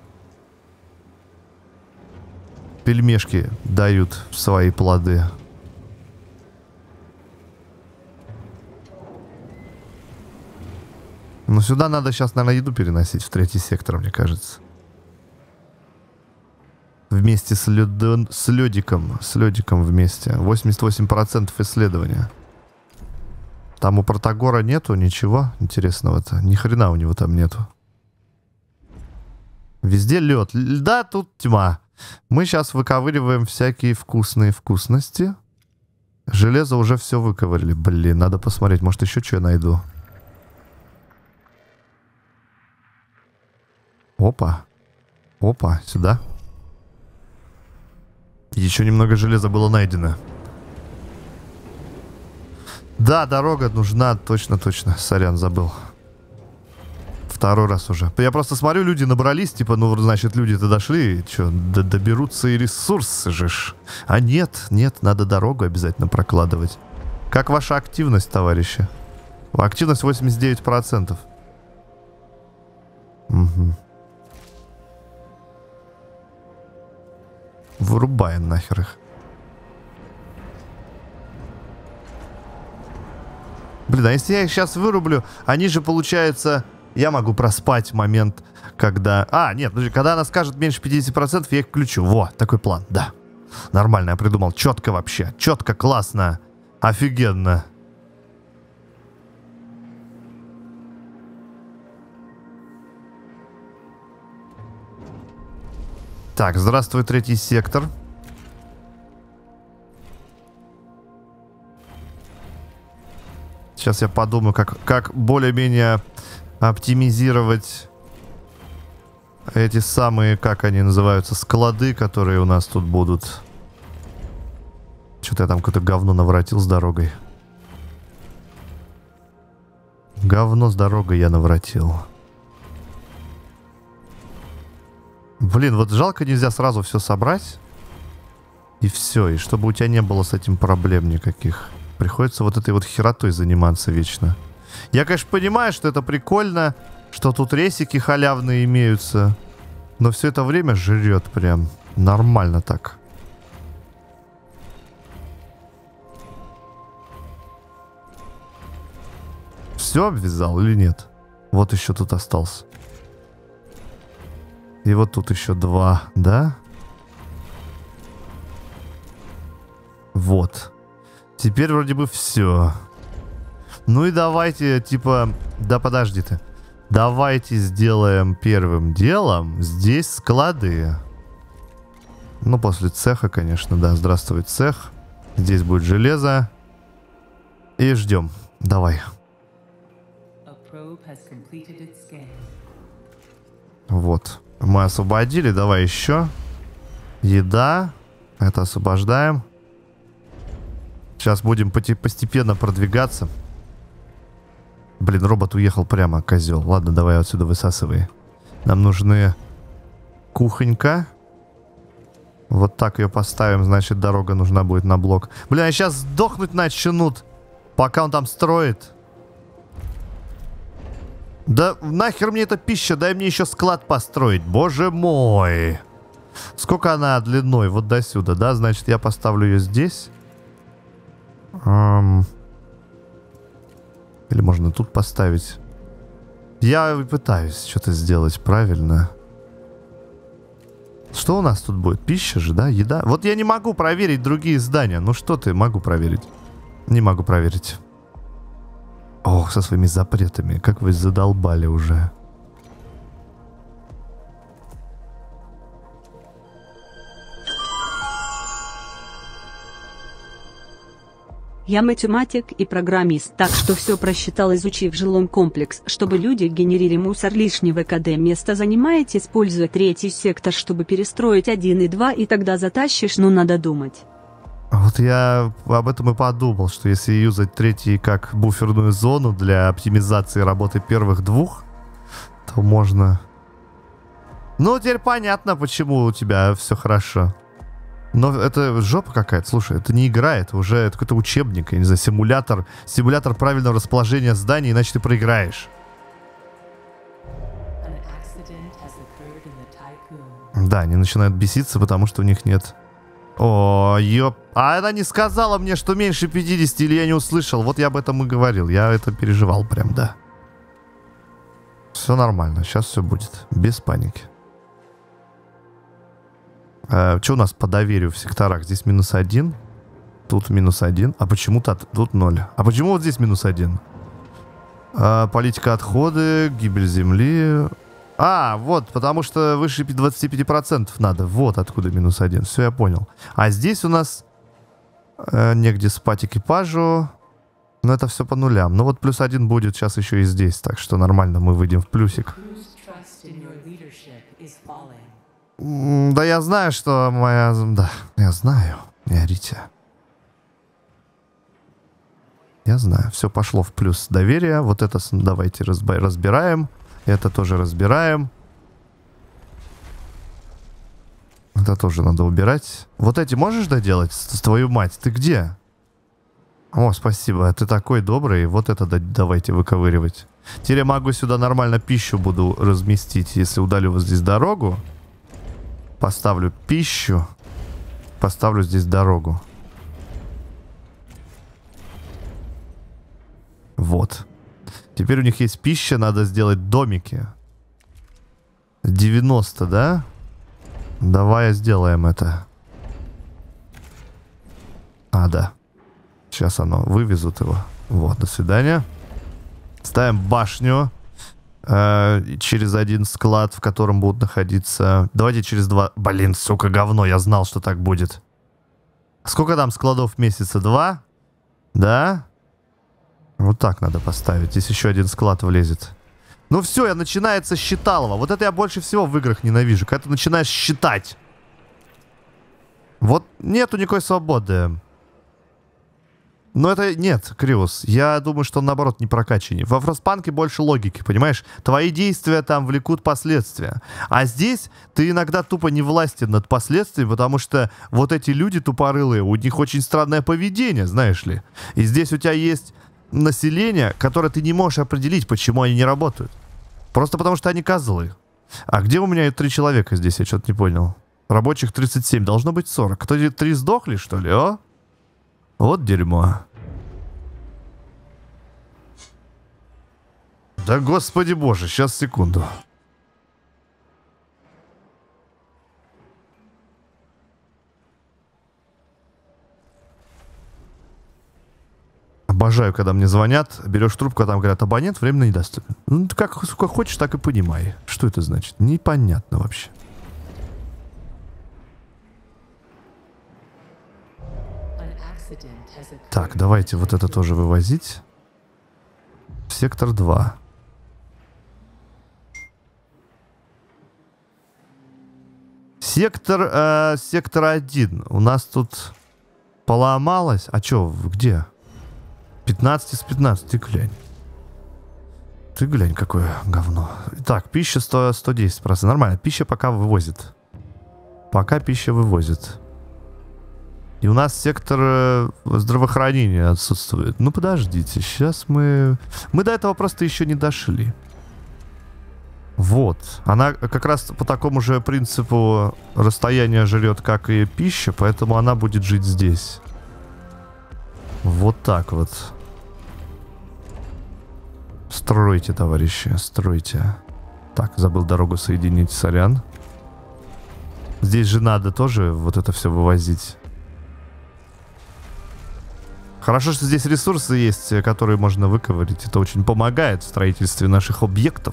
Пельмешки дают свои плоды. Но сюда надо сейчас, наверное, еду переносить в третий сектор, мне кажется. Вместе с лёдиком. С лёдиком вместе. 88% исследования. Там у Протагора нету ничего интересного-то. Ни хрена у него там нету. Везде лед. Да, тут тьма. Мы сейчас выковыриваем всякие вкусные вкусности. Железо уже все выковырили. Блин, надо посмотреть. Может, еще что я найду. Опа. Опа, сюда. Еще немного железа было найдено. Да, дорога нужна. Точно. Сорян, забыл. Второй раз уже. Я просто смотрю, люди набрались. Типа, ну, значит, люди-то дошли. Что, доберутся и ресурсы же ж. А нет, надо дорогу обязательно прокладывать. Как ваша активность, товарищи? Активность 89%. Угу. Вырубаем нахер их. Блин, а если я их сейчас вырублю, они же, получается... Я могу проспать момент, когда... нет, подожди, когда она скажет меньше 50%, я их включу. Во, такой план, да. Нормально, я придумал. Четко вообще. Четко, классно. Офигенно. Так, здравствуй, третий сектор. Сейчас я подумаю, как более-менее оптимизировать эти самые, как они называются, склады, которые у нас тут будут. Что-то я там какое-то говно наворотил с дорогой. Говно с дорогой я наворотил. Блин, вот жалко, нельзя сразу все собрать. И все, и чтобы у тебя не было с этим проблем никаких. Приходится вот этой вот херотой заниматься вечно. Я, конечно, понимаю, что это прикольно, что тут ресики халявные имеются. Но все это время жрет прям нормально так. Все обвязал или нет? Вот еще тут остался. И вот тут еще 2, да? Вот. Теперь вроде бы все. Ну и давайте, типа, Да подожди ты. Давайте сделаем первым делом здесь склады. Ну, после цеха, конечно, да. Здравствуй, цех. Здесь будет железо. И ждем. Давай. Вот. Мы освободили. Давай еще. Еда. Это освобождаем. Сейчас будем постепенно продвигаться. Блин, робот уехал прямо, козел. Ладно, давай отсюда высасывай. Нам нужны кухонька. Вот так ее поставим, значит, дорога нужна будет на блок. Блин, а сейчас сдохнуть начнут, пока он там строит. Да нахер мне эта пища, дай мне еще склад построить. Боже мой. Сколько она длиной? Вот до сюда, да? Значит, я поставлю ее здесь. Или можно тут поставить. Я пытаюсь что-то сделать правильно. Что у нас тут будет? Пища же, да? Еда? Вот я не могу проверить другие здания. Ну что ты? Могу проверить. Не могу проверить. Ох, со своими запретами. Как вы задолбали уже. Я математик и программист, так что все просчитал, изучив жилой комплекс, чтобы люди генерили мусор лишний в КД. Место занимаете, используя третий сектор, чтобы перестроить 1 и 2, и тогда затащишь, но надо думать. Вот я об этом и подумал, что если юзать третий как буферную зону для оптимизации работы первых двух, то можно... Ну, теперь понятно, почему у тебя все хорошо. Но это жопа какая-то, слушай, это не игра, это уже какой-то учебник, я не знаю, симулятор правильного расположения зданий, иначе ты проиграешь. Да, они начинают беситься, потому что у них нет... О, ёп... А она не сказала мне, что меньше 50, или я не услышал, вот я об этом и говорил, я это переживал прям, да. Все нормально, сейчас все будет, без паники. Что у нас по доверию в секторах? Здесь -1. Тут -1. А почему-то тут 0. А почему вот здесь -1? Политика отходы, гибель земли. Вот, потому что выше 25% надо. Вот откуда -1. Все, я понял. А здесь у нас негде спать экипажу. Но это все по нулям. Ну вот +1 будет сейчас еще и здесь. Так что нормально, мы выйдем в плюсик. Да я знаю, что моя... Да, я знаю. Не орите. Я знаю. Все пошло в плюс доверия. Вот это давайте разбираем. Это тоже разбираем. Это тоже надо убирать. Вот эти можешь доделать? Твою мать, ты где? О, спасибо. Ты такой добрый. Вот это давайте выковыривать. Теперь я могу сюда нормально пищу буду разместить, если удалю вот здесь дорогу. Поставлю пищу. Поставлю здесь дорогу. Вот. Теперь у них есть пища. Надо сделать домики. 90, да? Давай сделаем это. Да. Сейчас оно. Вывезут его. Вот, до свидания. Ставим башню. Через один склад, в котором будут находиться... Давайте через 2... Блин, сука, говно, я знал, что так будет. Сколько там складов в месяце? 2? Да? Вот так надо поставить. Здесь еще один склад влезет. Ну все, начинается считалово. Вот это я больше всего в играх ненавижу. Когда ты начинаешь считать. Вот нету никакой свободы. Но это нет, Криус. Я думаю, что он, наоборот, не прокачаннее. Во Фростпанке больше логики, понимаешь? Твои действия там влекут последствия. А здесь ты иногда тупо не властен над последствиями, потому что вот эти люди тупорылые, у них очень странное поведение, знаешь ли. И здесь у тебя есть население, которое ты не можешь определить, почему они не работают. Просто потому что они козлы. А где у меня 3 человека здесь? Я что-то не понял. Рабочих 37, должно быть 40. Кто 3 сдохли, что ли, о? Вот дерьмо. Да господи боже, сейчас секунду. Обожаю, когда мне звонят, берешь трубку, а там говорят, абонент временно недоступен. Ну, ты как хочешь, так и понимай. Что это значит? Непонятно вообще. Так, давайте вот это тоже вывозить. Сектор 2. Сектор 1. У нас тут поломалось. А чё, где? 15 из 15, ты глянь. Ты глянь, какое говно. Так, пища 110%. Нормально, пища пока вывозит. Пока пища вывозит. И у нас сектор здравоохранения отсутствует. Ну, подождите, сейчас мы до этого просто еще не дошли. Вот. Она как раз по такому же принципу расстояния жрет, как и пища, поэтому она будет жить здесь. Вот так вот. Стройте, товарищи, стройте. Так, забыл дорогу соединить, сорян. Здесь же надо тоже вот это все вывозить. Хорошо, что здесь ресурсы есть, которые можно выковырить. Это очень помогает в строительстве наших объектов.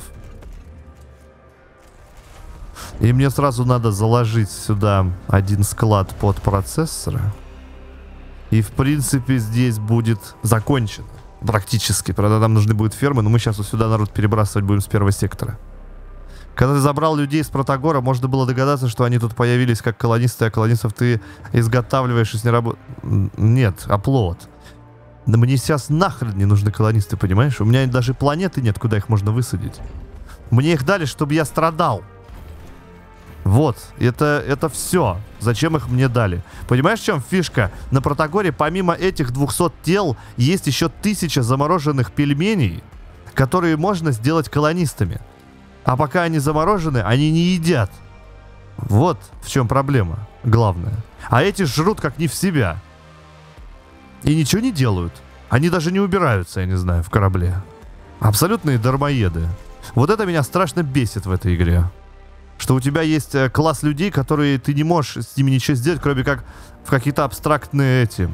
И мне сразу надо заложить сюда один склад под процессоры. И в принципе здесь будет закончено. Практически. Правда, нам нужны будут фермы, но мы сейчас вот сюда народ перебрасывать будем с первого сектора. Когда ты забрал людей с Протагора, можно было догадаться, что они тут появились как колонисты, а колонистов ты изготавливаешь из неработы. Нет, оплот. Да мне сейчас нахрен не нужны колонисты, понимаешь? У меня даже планеты нет, куда их можно высадить. Мне их дали, чтобы я страдал. Вот, это все. Зачем их мне дали? Понимаешь, в чем фишка? На Протагоре помимо этих 200 тел есть еще 1000 замороженных пельменей, которые можно сделать колонистами. А пока они заморожены, они не едят. Вот в чем проблема главная. А эти жрут как не в себя. И ничего не делают. Они даже не убираются, я не знаю, в корабле. Абсолютные дармоеды. Вот это меня страшно бесит в этой игре. Что у тебя есть класс людей, которые ты не можешь с ними ничего сделать, кроме как в какие-то абстрактные эти.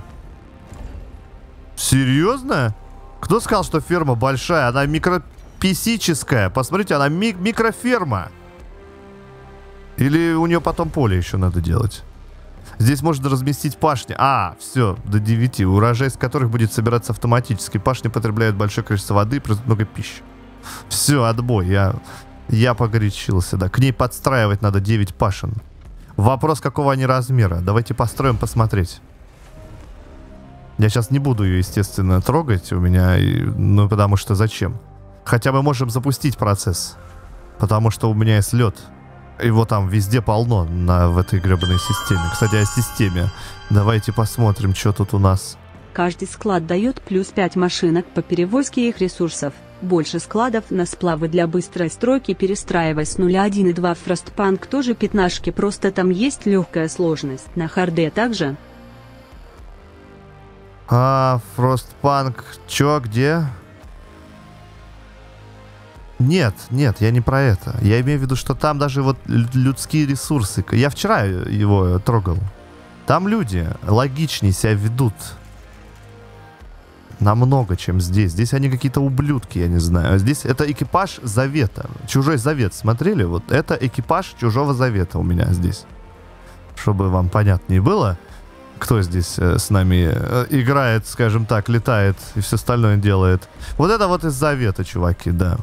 Серьезно? Кто сказал, что ферма большая? Она микрописическая. Посмотрите, она микроферма. Или у нее потом поле еще надо делать? Здесь можно разместить пашни. А, все, до 9. Урожай из которых будет собираться автоматически. Пашни потребляют большое количество воды и производят много пищи. Все, отбой. Я погорячился, да. К ней подстраивать надо 9 пашен. Вопрос, какого они размера. Давайте построим, посмотреть. Я сейчас не буду ее, естественно, трогать у меня. Ну, потому что зачем? Хотя мы можем запустить процесс. Потому что у меня есть лед. Его там везде полно в этой гребаной системе. Кстати, о системе. Давайте посмотрим, что тут у нас. Каждый склад дает плюс 5 машинок по перевозке их ресурсов. Больше складов на сплавы для быстрой стройки, перестраивай с 0.1 и 2. Frostpunk тоже пятнашки, просто там есть легкая сложность. На харде также. Frostpunk, чё, где? Нет, я не про это. Я имею в виду, что там даже вот людские ресурсы. Я вчера его трогал. Там люди логичнее себя ведут. Намного, чем здесь. Здесь они какие-то ублюдки, я не знаю. Здесь это экипаж Завета. Чужой Завет, смотрели? Вот это экипаж Чужого Завета у меня здесь. Чтобы вам понятнее было, кто здесь с нами играет, скажем так, летает и все остальное делает. Вот это вот из Завета, чуваки, да.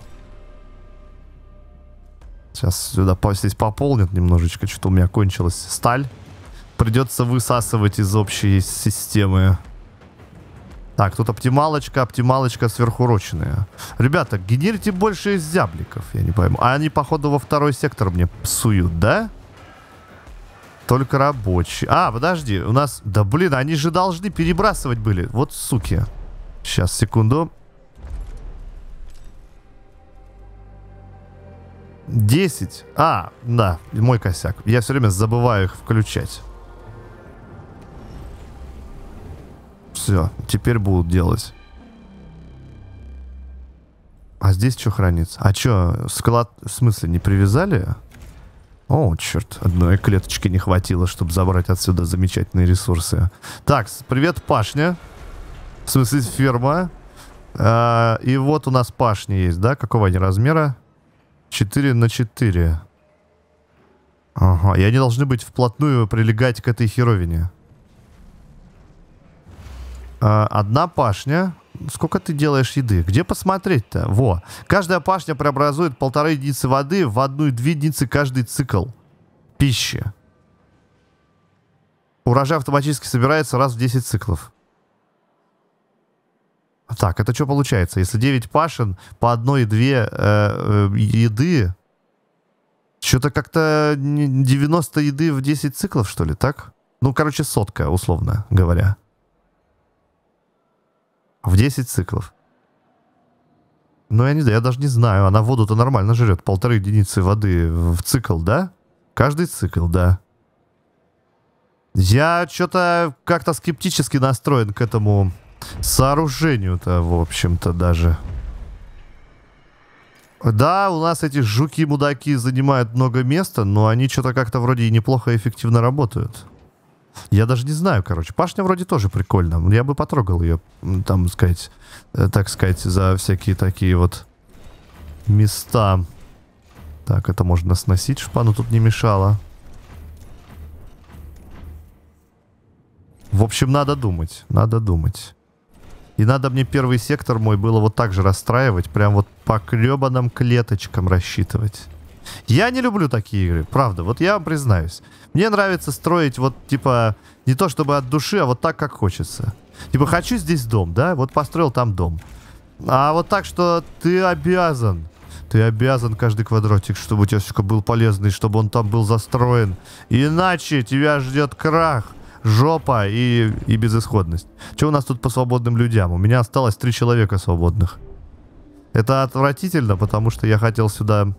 Сейчас сюда здесь пополнит немножечко. Что-то у меня кончилась сталь. Придется высасывать из общей системы. Так, тут оптималочка сверхурочная. Ребята, генерите больше из зябликов, я не пойму. А они, походу, во второй сектор мне псуют, да? Только рабочие. А, подожди, у нас... Да блин, они же должны перебрасывать были. Вот суки. Сейчас, секунду. 10. А, да, мой косяк. Я все время забываю их включать. Все, теперь будут делать. А здесь что хранится? А что, склад, в смысле, не привязали? О, черт, одной клеточки не хватило, чтобы забрать отсюда замечательные ресурсы. Так, привет, пашня. В смысле, ферма. И вот у нас пашни есть, да? Какого они размера? 4×4. Ага, и они должны быть вплотную прилегать к этой херовине. Одна пашня. Сколько ты делаешь еды? Где посмотреть-то? Во. Каждая пашня преобразует 1,5 единицы воды в 1,2 единицы каждый цикл пищи. Урожай автоматически собирается раз в 10 циклов. Так, это что получается? Если 9 пашен по 1,2 еды, что-то как-то 90 еды в 10 циклов, что ли, так? Ну, короче, 100, условно говоря. В 10 циклов. Ну, я даже не знаю. Она воду-то нормально жрет. 1,5 единицы воды в цикл, да? Каждый цикл, да. Я что-то как-то скептически настроен к этому сооружению-то, в общем-то, даже. Да, у нас эти жуки-мудаки занимают много места, но они что-то как-то вроде и неплохо и эффективно работают. Я даже не знаю, короче. Пашня вроде тоже прикольно. Я бы потрогал ее, там, сказать, так сказать, за всякие такие вот места. Так, это можно сносить, чтобы оно тут не мешало. В общем, надо думать. Надо думать. И надо мне первый сектор мой было вот так же расстраивать. Прям вот по гребаным клеточкам рассчитывать. Я не люблю такие игры, правда. Вот я вам признаюсь. Мне нравится строить вот, типа, не то чтобы от души, а вот так, как хочется. Типа, хочу здесь дом, да? Вот построил там дом. А вот так, что ты обязан. Ты обязан каждый квадратик, чтобы у тебя был полезный, чтобы он там был застроен. Иначе тебя ждет крах. Жопа и безысходность. Что у нас тут по свободным людям? У меня осталось 3 человека свободных. Это отвратительно, потому что я хотел сюда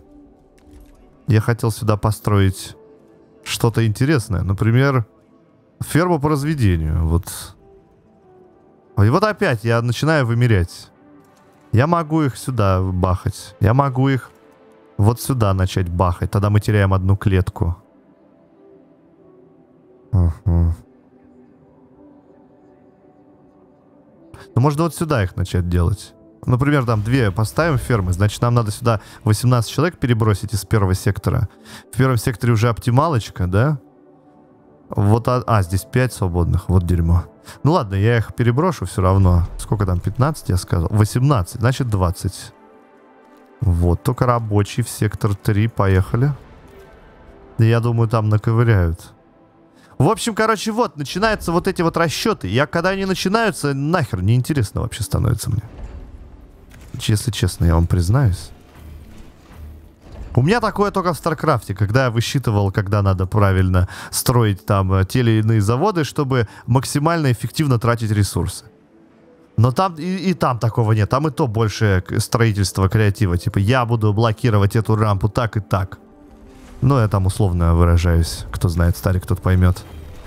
построить что-то интересное. Например, ферму по разведению. Вот. И вот опять я начинаю вымерять. Я могу их сюда бахать. Я могу их вот сюда начать бахать. Тогда мы теряем 1 клетку. Угу. Ну, можно вот сюда их начать делать. Например, там 2 поставим фермы, значит, нам надо сюда 18 человек перебросить из первого сектора. В первом секторе уже оптималочка, да? Вот, здесь 5 свободных, вот дерьмо. Ну ладно, я их переброшу все равно. Сколько там, 15 я сказал? 18, значит 20. Вот, только рабочий в сектор 3, поехали. Я думаю, там наковыряют. В общем, короче, вот, начинаются вот эти вот расчеты. Когда они начинаются, нахер неинтересно вообще становится мне. Если честно, я вам признаюсь. У меня такое только в Старкрафте, когда я высчитывал, когда надо правильно строить там те или иные заводы, чтобы максимально эффективно тратить ресурсы. Но там и там такого нет. Там и то больше строительство креатива. Типа, я буду блокировать эту рампу так и так. Ну, я там условно выражаюсь. Кто знает, старик, тот поймет.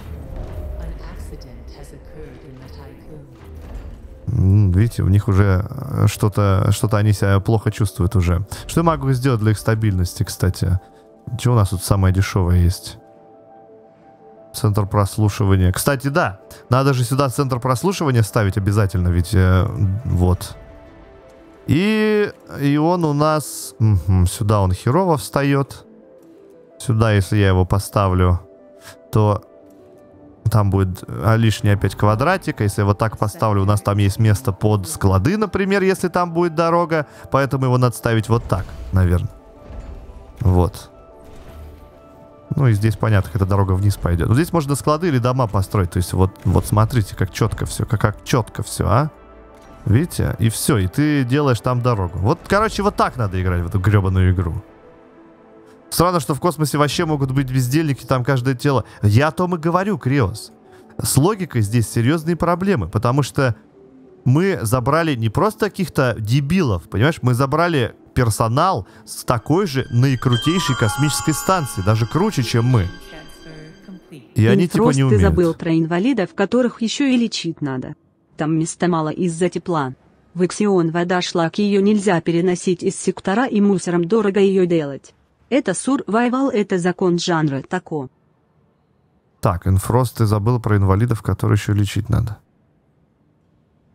Видите, у них уже что-то они себя плохо чувствуют уже. Что я могу сделать для их стабильности, кстати? Что у нас тут самое дешевое есть? Центр прослушивания. Кстати, да, надо же сюда центр прослушивания ставить обязательно, ведь вот. И он у нас... сюда он херово встает. Сюда, если я его поставлю, то там будет лишний опять квадратик. Если я вот так поставлю, у нас там есть место под склады, например, если там будет дорога. Поэтому его надо ставить вот так, наверное. Вот. Ну и здесь понятно, эта дорога вниз пойдет. Но здесь можно склады или дома построить. То есть вот смотрите, как четко все. Как четко все, а? Видите? И все, и ты делаешь там дорогу. Вот, короче, вот так надо играть в эту гребаную игру. Странно, что в космосе вообще могут быть бездельники, там каждое тело. Я о том и говорю, Криос. С логикой здесь серьезные проблемы, потому что мы забрали не просто каких-то дебилов, понимаешь? Мы забрали персонал с такой же наикрутейшей космической станции, даже круче, чем мы. И они типа не умеют. Ты забыл про инвалидов, которых еще и лечить надо. Там места мало из-за тепла. В Иксион вода шлак, ее нельзя переносить из сектора, и мусором дорого ее делать. Это сурвайвал, это закон жанра тако. Так, Инфрост, ты забыл про инвалидов, которые еще лечить надо.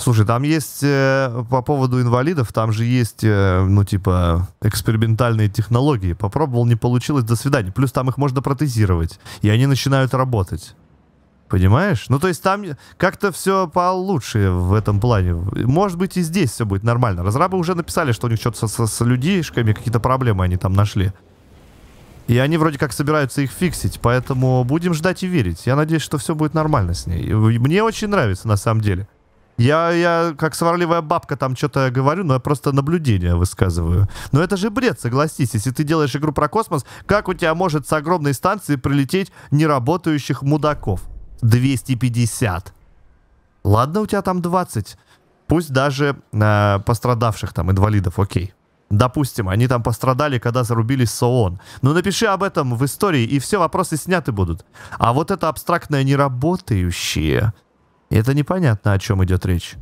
Слушай, там есть, по поводу инвалидов, там же есть, ну, типа, экспериментальные технологии. Попробовал, не получилось, до свидания. Плюс там их можно протезировать, и они начинают работать. Понимаешь? Ну, то есть там как-то все получше в этом плане. Может быть, и здесь все будет нормально. Разрабы уже написали, что у них что-то с людишками, какие-то проблемы они там нашли. И они вроде как собираются их фиксить, поэтому будем ждать и верить. Я надеюсь, что все будет нормально с ней. Мне очень нравится, на самом деле. Я как сварливая бабка там что-то говорю, но я просто наблюдение высказываю. Но это же бред, согласись. Если ты делаешь игру про космос, как у тебя может с огромной станции прилететь неработающих мудаков? 250. Ладно, у тебя там 20. Пусть даже пострадавших там, инвалидов, окей. Допустим, они там пострадали, когда зарубились с ООН. Но напиши об этом в истории, и все вопросы сняты будут. А вот это абстрактное неработающее... Это непонятно, о чем идет речь.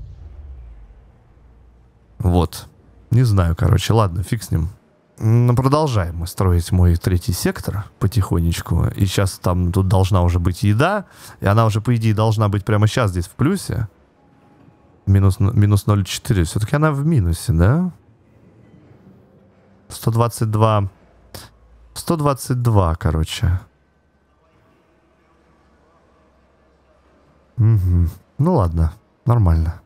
Вот. Не знаю, короче. Ладно, фиг с ним. Продолжаем мы строить мой третий сектор потихонечку. И сейчас там тут должна уже быть еда. И она уже, по идее, должна быть прямо сейчас здесь в плюсе. Минус 0,4. Все-таки она в минусе, да? 122. 122, короче. Угу. Ну ладно, нормально.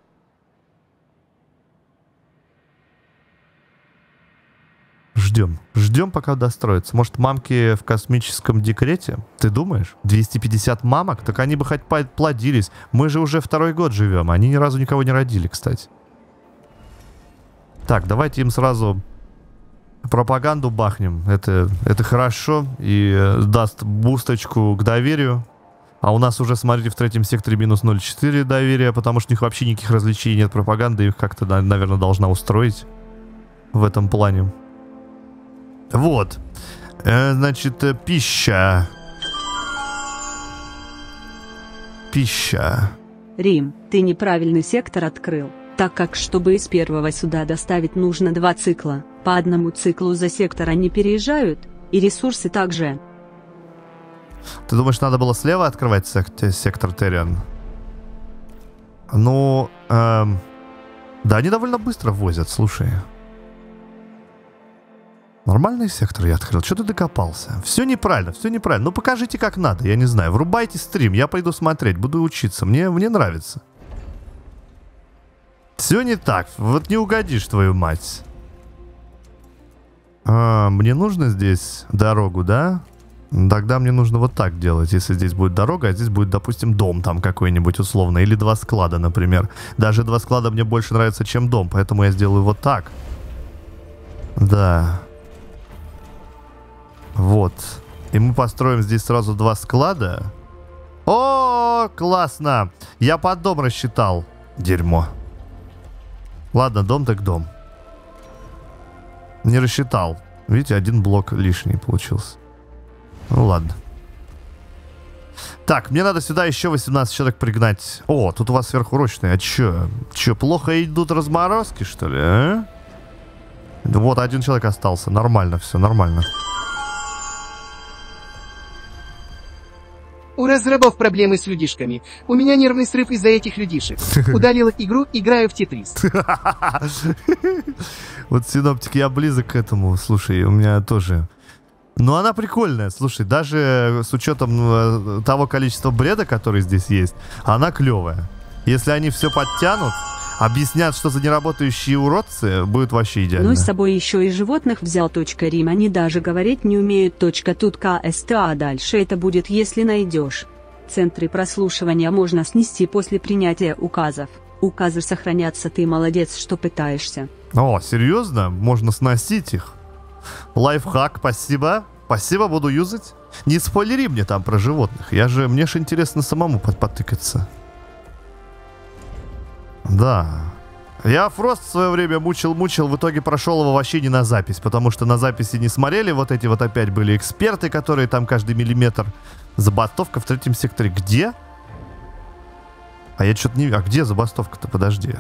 Ждем. Ждем, пока достроится. Может, мамки в космическом декрете? Ты думаешь? 250 мамок? Так они бы хоть плодились. Мы же уже 2-й год живем. Они ни разу никого не родили, кстати. Так, давайте им сразу пропаганду бахнем. Это хорошо и даст бусточку к доверию. А у нас уже, смотрите, в третьем секторе минус 0,4 доверия, потому что у них вообще никаких развлечений нет, пропаганды их как-то, наверное, должна устроить в этом плане. Вот. Значит, пища. Пища. Рим, ты неправильный сектор открыл, так как, чтобы из первого сюда доставить, нужно 2 цикла. По одному циклу за сектор они переезжают, и ресурсы также. Ты думаешь, надо было слева открывать сектор Терриан? Ну, да, они довольно быстро возят, слушай. Нормальный сектор я открыл. Что ты докопался? Все неправильно, все неправильно. Ну, покажите, как надо, я не знаю. Врубайте стрим, я пойду смотреть, буду учиться. Мне нравится. Все не так. Вот не угодишь, твою мать. Мне нужно здесь дорогу, да? Тогда мне нужно вот так делать. Если здесь будет дорога, а здесь будет, допустим, дом там какой-нибудь условно. Или 2 склада, например. Даже 2 склада мне больше нравится, чем дом. Поэтому я сделаю вот так. Да. Вот. И мы построим здесь сразу 2 склада. О, классно! Я под дом рассчитал. Дерьмо. Ладно, дом так дом. Не рассчитал. Видите, 1 блок лишний получился. Ну ладно. Так, мне надо сюда еще 18 человек пригнать. О, тут у вас сверхурочные. А чё? Чё, плохо идут разморозки, что ли, а? Вот, 1 человек остался. Нормально все, нормально. У разрабов проблемы с людишками. У меня нервный срыв из-за этих людишек. Удалила игру, играю в Тетрис. Вот, синоптик, я близок к этому. Слушай, у меня тоже... Ну, она прикольная, слушай, даже с учетом того количества бреда, который здесь есть, она клевая. Если они все подтянут, объяснят, что за неработающие уродцы, будет вообще идеально. Ну и с собой еще и животных взял. Рим, они даже говорить не умеют. Тут КСТА, а дальше это будет, если найдешь. Центры прослушивания можно снести после принятия указов. Указы сохранятся, ты молодец, что пытаешься. О, серьезно? Можно сносить их? Лайфхак, спасибо. Спасибо, буду юзать. Не спойлери мне там про животных. Мне же интересно самому потыкаться. Да. Я Фрост в свое время мучил, в итоге прошел его вообще не на запись, потому что на записи не смотрели, вот эти вот опять были эксперты, которые там каждый миллиметр. Забастовка в третьем секторе. Где? А я что-то не... А где забастовка-то? Подожди.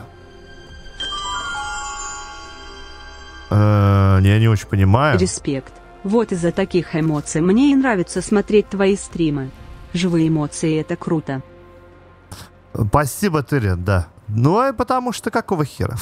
Я не очень понимаю. Респект. Вот из-за таких эмоций мне и нравится смотреть твои стримы. Живые эмоции — это круто. Спасибо, Терриан, да. Ну, а потому что какого хера?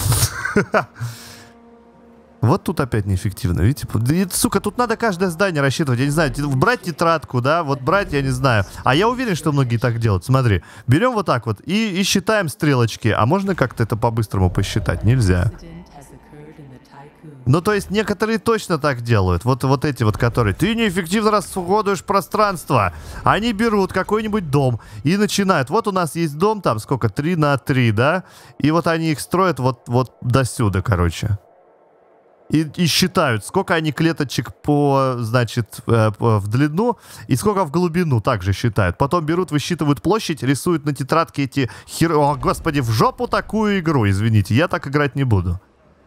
Вот тут опять неэффективно, видите? Сука, тут надо каждое здание рассчитывать. Я не знаю, брать тетрадку, да? Вот брать, я не знаю. А я уверен, что многие так делают. Смотри, берем вот так вот и считаем стрелочки. А можно как-то это по-быстрому посчитать? Нельзя. Ну, то есть, некоторые точно так делают. Вот эти вот, которые... Ты неэффективно расходуешь пространство. Они берут какой-нибудь дом и начинают. Вот у нас есть дом, там сколько? 3 на 3, да? И вот они их строят вот до сюда, короче. И считают, сколько они клеточек значит, в длину и сколько в глубину также считают. Потом берут, высчитывают площадь, рисуют на тетрадке эти О, господи, в жопу такую игру, извините, я так играть не буду.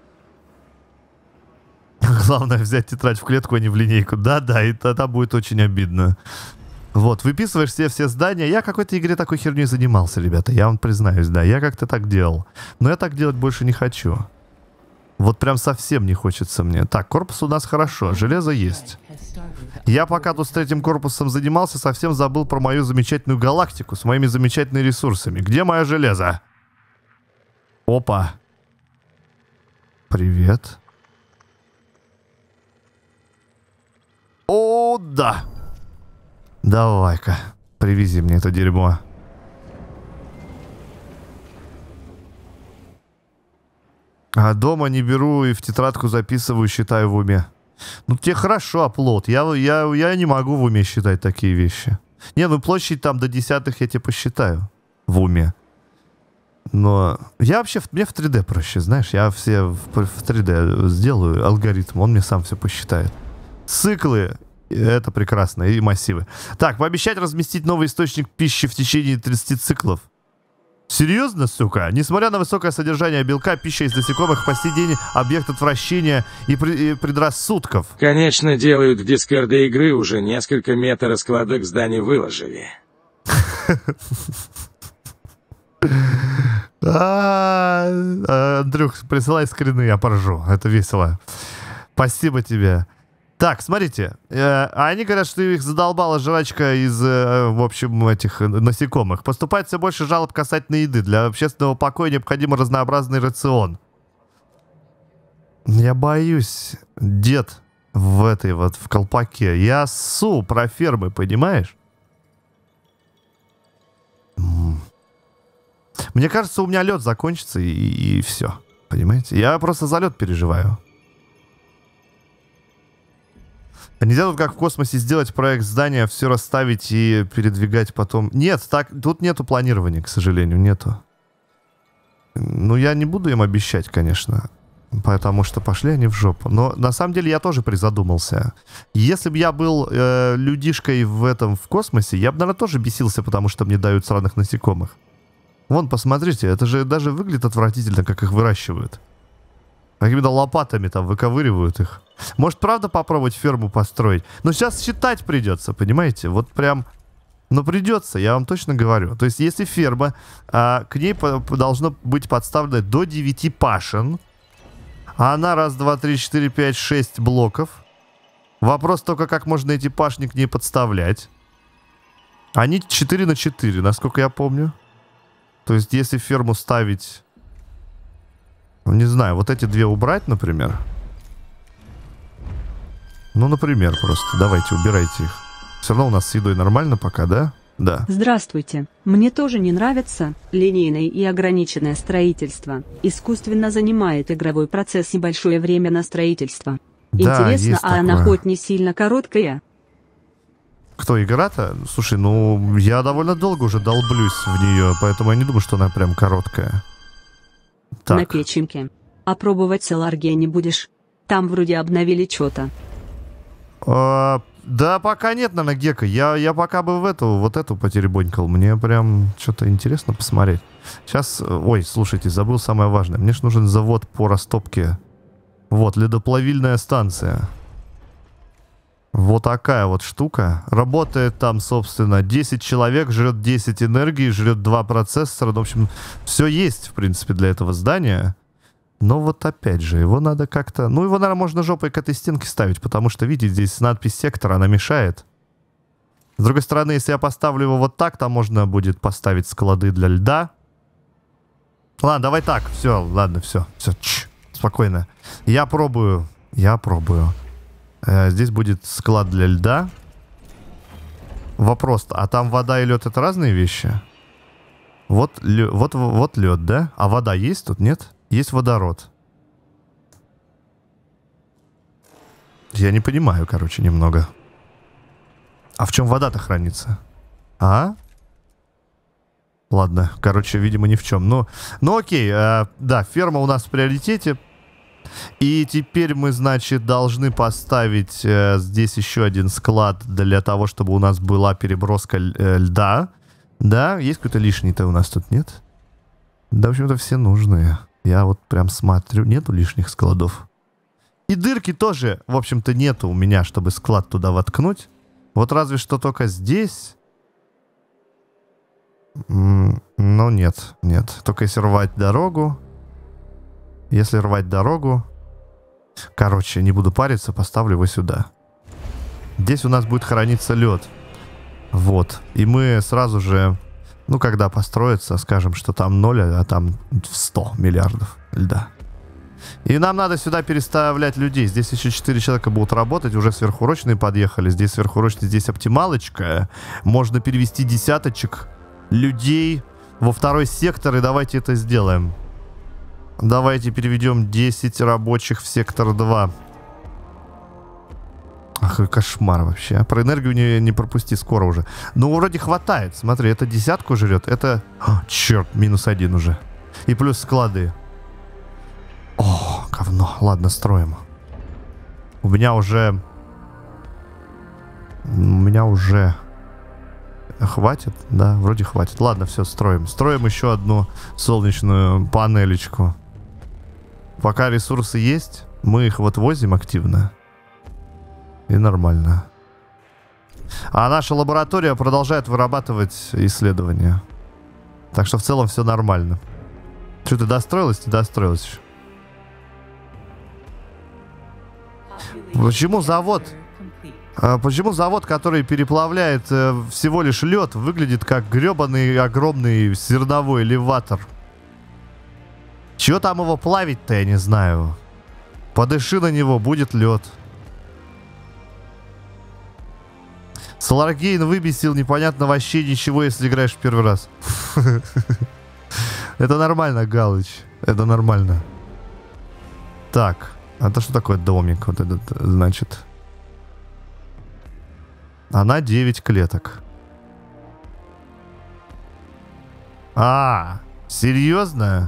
Главное взять тетрадь в клетку, а не в линейку. Да-да, и тогда будет очень обидно. Вот, выписываешь себе все здания. Я какой-то игре такой херней занимался, ребята, я вам признаюсь, да. Я как-то так делал. Но я так делать больше не хочу. Вот прям совсем не хочется мне. Так, корпус у нас хорошо, железо есть. Я пока тут с 3-м корпусом занимался, совсем забыл про мою замечательную галактику с моими замечательными ресурсами. Где мое железо? Опа. Привет. О, да. Давай-ка, привези мне это дерьмо. А дома не беру и в тетрадку записываю, считаю в уме. Ну, тебе хорошо, оплот. Я не могу в уме считать такие вещи. Не, ну площадь там до десятых я тебе посчитаю в уме. Но я вообще, мне в 3D проще, знаешь. Я все в 3D сделаю алгоритм, он мне сам все посчитает. Циклы, это прекрасно, и массивы. Так, пообещать разместить новый источник пищи в течение 30 циклов. Серьезно, сука? Несмотря на высокое содержание белка, пища из насекомых по сей день объект отвращения и предрассудков. Конечно, делают в дискорде игры, уже несколько мета-раскладок зданий выложили. Андрюх, присылай скрины, я поржу. Это весело. Спасибо тебе. Так, смотрите, они говорят, что их задолбала жрачка из, в общем, этих насекомых. Поступает все больше жалоб касательно еды. Для общественного покоя необходим разнообразный рацион. Я боюсь, дед, в колпаке. Я ссу про фермы, понимаешь? Мне кажется, у меня лед закончится и все. Понимаете? Я просто за лед переживаю. Нельзя тут как в космосе сделать проект здания, все расставить и передвигать потом. Нет, тут нету планирования, к сожалению, нету. Ну, я не буду им обещать, конечно, потому что пошли они в жопу. Но на самом деле я тоже призадумался. Если бы я был людишкой в космосе, я бы, наверное, тоже бесился, потому что мне дают сраных насекомых. Вон, посмотрите, это же даже выглядит отвратительно, как их выращивают. Какими-то лопатами там выковыривают их. Может, правда попробовать ферму построить? Но сейчас считать придется, понимаете? Вот прям, ну придется, я вам точно говорю. То есть, если ферма, к ней должно быть подставлено до 9 пашен, а она 1, 2, 3, 4, 5, 6 блоков. Вопрос только, как можно эти пашни к ней подставлять. Они 4 на 4, насколько я помню. То есть, если ферму ставить... Не знаю, вот эти две убрать, например. Ну, например, просто. Давайте, убирайте их. Все равно у нас с едой нормально пока, да? Да. Здравствуйте. Мне тоже не нравится линейное и ограниченное строительство. Искусственно занимает игровой процесс небольшое время на строительство. Да, интересно, а она хоть не сильно короткая? Кто, игра-то? Слушай, ну, я довольно долго уже долблюсь в нее, поэтому я не думаю, что она прям короткая. Так. На печеньке. А пробовать Соларгия не будешь? Там вроде обновили что-то. Да, пока нет, наверное, Гека. Я пока бы вот эту потеребонькал. Мне прям что-то интересно посмотреть. Сейчас... Ой, слушайте, забыл самое важное. Мне ж нужен завод по растопке. Вот, ледоплавильная станция. Вот такая вот штука. Работает там, собственно, 10 человек, жрет 10 энергии, жрет 2 процессора. В общем, все есть, в принципе, для этого здания. Но вот опять же, его надо как-то... Ну, его, наверное, можно жопой к этой стенке ставить, потому что, видите, здесь надпись «Сектор», она мешает. С другой стороны, если я поставлю его вот так, там можно будет поставить склады для льда. Ладно, давай так. Все, ладно, все. Спокойно. Я пробую. Здесь будет склад для льда. Вопрос, а там вода и лед — это разные вещи? Вот лед, да? А вода есть тут, нет? Есть водород. Я не понимаю, короче, немного. А в чем вода-то хранится? А? Ладно, короче, видимо, ни в чем. Ну окей, да, ферма у нас в приоритете. И теперь мы, значит, должны поставить здесь еще один склад для того, чтобы у нас была переброска льда. Да, есть какой-то лишний-то у нас тут, нет? Да, в общем-то, все нужные. Я вот прям смотрю, нету лишних складов. И дырки тоже, в общем-то, нету у меня, чтобы склад туда воткнуть. Вот разве что только здесь. Ну, нет. Только если рвать дорогу. Короче, не буду париться, поставлю его сюда. Здесь у нас будет храниться лед. Вот. И мы сразу же, ну, когда построится, скажем, что там 0, а там 100 миллиардов льда. И нам надо сюда переставлять людей. Здесь еще 4 человека будут работать. Уже сверхурочные подъехали. Здесь сверхурочные, здесь оптималочка. Можно перевести десяточек людей во второй сектор. И давайте это сделаем. Давайте переведем 10 рабочих в сектор 2. Ах, кошмар вообще. Про энергию не пропусти, скоро уже. Ну, вроде хватает. Смотри, это десятку жрет. Это... черт, -1 уже. И плюс склады. О, говно. Ладно, строим. У меня уже... Хватит? Да, вроде хватит. Ладно, все, строим. Строим еще одну солнечную панелечку. Пока ресурсы есть, мы их вот возим активно. И нормально. А наша лаборатория продолжает вырабатывать исследования. Так что в целом все нормально. Что, ты достроилась? Не достроилась еще. Почему завод, который переплавляет всего лишь лед, выглядит как гребаный огромный зерновой элеватор? Чего там его плавить-то, я не знаю. Подыши на него, будет лед. Соларгейн выбесил непонятно вообще ничего, если играешь в первый раз. Это нормально, Галыч. Это нормально. Так. А это что такое домик? Вот этот, значит. Она 9 клеток. Серьезно?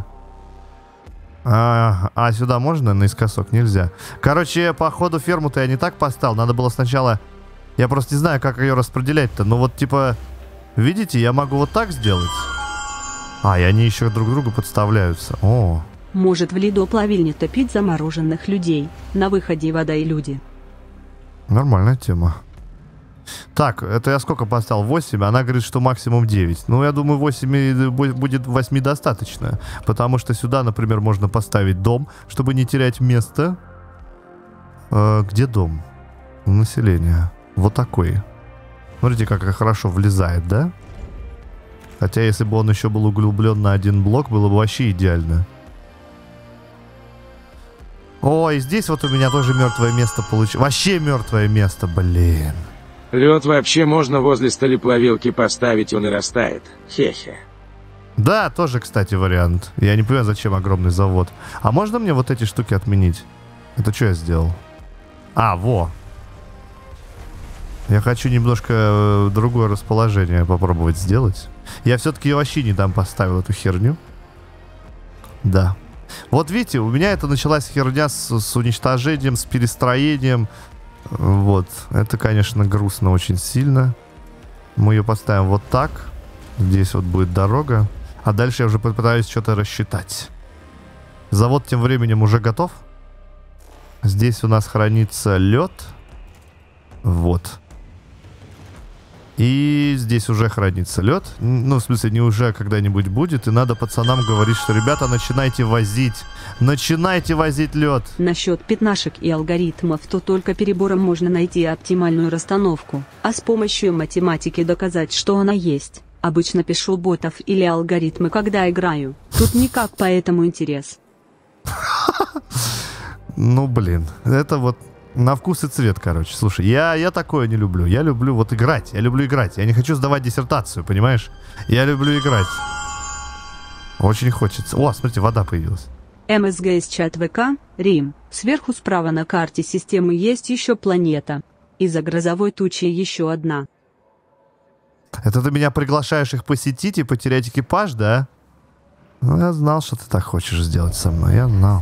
Сюда можно? Наискосок нельзя. Короче, походу ферму-то я не так поставил. Надо было сначала... Я просто не знаю, как ее распределять-то. Ну вот типа... Видите, я могу вот так сделать. И они еще друг к другу подставляются. О. Может в ледоплавильне топить замороженных людей. На выходе вода и люди. Нормальная тема. Так, это я сколько поставил? 8. Она говорит, что максимум 9. Ну, я думаю, 8 будет 8 достаточно. Потому что сюда, например, можно поставить дом, чтобы не терять место. Где дом? Население. Вот такой. Смотрите, как хорошо влезает, да? Хотя, если бы он еще был углублен на один блок, было бы вообще идеально. Ой, здесь вот у меня тоже мертвое место получилось. Вообще мертвое место, блин. Лед вообще можно возле столеплавилки поставить, он и растает. Хе-хе. Да, тоже, кстати, вариант. Я не понимаю, зачем огромный завод. А можно мне вот эти штуки отменить? Это что я сделал? Во. Я хочу немножко другое расположение попробовать сделать. Я все-таки вообще не там поставил эту херню. Да. Вот видите, у меня это началась херня с уничтожением, с перестроением. Вот. Это, конечно, грустно очень сильно. Мы ее поставим вот так. Здесь вот будет дорога. А дальше я уже попытаюсь что-то рассчитать. Завод тем временем уже готов. Здесь у нас хранится лед. Вот. И здесь уже хранится лед. Ну, в смысле, не уже, когда-нибудь будет. И надо пацанам говорить, что, ребята, начинайте возить. Начинайте возить лед. Насчет пятнашек и алгоритмов, то только перебором можно найти оптимальную расстановку. А с помощью математики доказать, что она есть. Обычно пишу ботов или алгоритмы, когда играю. Тут никак, поэтому интерес. Ну, блин, это вот на вкус и цвет, короче. Слушай, я такое не люблю. Я люблю вот играть. Я люблю играть. Я не хочу сдавать диссертацию, понимаешь? Я люблю играть. Очень хочется. О, смотрите, вода появилась. МСГС чат ВК, Рим. Сверху справа на карте системы есть еще планета. Из-за грозовой тучи еще одна. Это ты меня приглашаешь их посетить и потерять экипаж, да? Ну, я знал, что ты так хочешь сделать со мной. Я знал.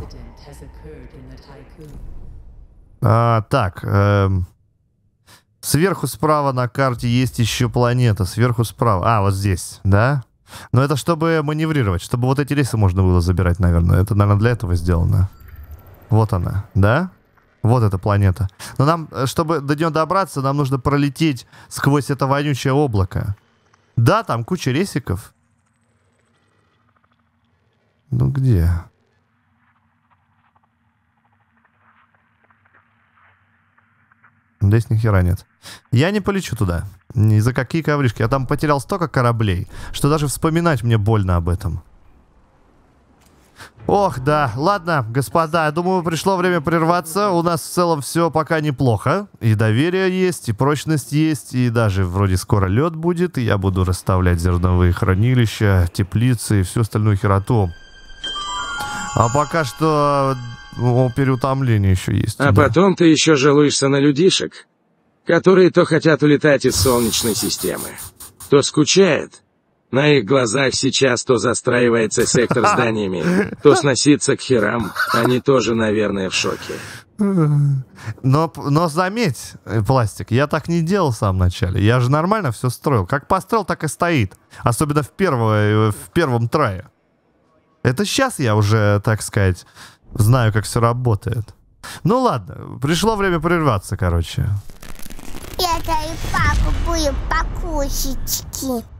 Так. Сверху справа на карте есть еще планета. Сверху справа. Вот здесь, да? Но это чтобы маневрировать, чтобы вот эти рейсы можно было забирать, наверное. Это, наверное, для этого сделано. Вот она, да? Вот эта планета. Но нам, чтобы до нее добраться, нам нужно пролететь сквозь это вонючее облако. Да, там куча рейсиков. Ну где? Здесь ни хера нет. Я не полечу туда. Ни за какие ковришки. Я там потерял столько кораблей, что даже вспоминать мне больно об этом. Ох, да. Ладно, господа, я думаю, пришло время прерваться. У нас в целом все пока неплохо. И доверие есть, и прочность есть, и даже вроде скоро лед будет, и я буду расставлять зерновые хранилища, теплицы и всю остальную хероту. А пока что переутомление еще есть. А да. потом ты еще жалуешься на людишек, которые то хотят улетать из Солнечной системы, то скучают. На их глазах сейчас то застраивается сектор зданиями, то сносится к херам. Они тоже, наверное, в шоке. Но заметь, Пластик, я так не делал в самом начале. Я же нормально все строил. Как построил, так и стоит. Особенно в первом трае. Это сейчас я уже, так сказать, знаю, как все работает. Ну ладно, пришло время прерваться, короче. Я даю папу покусечки.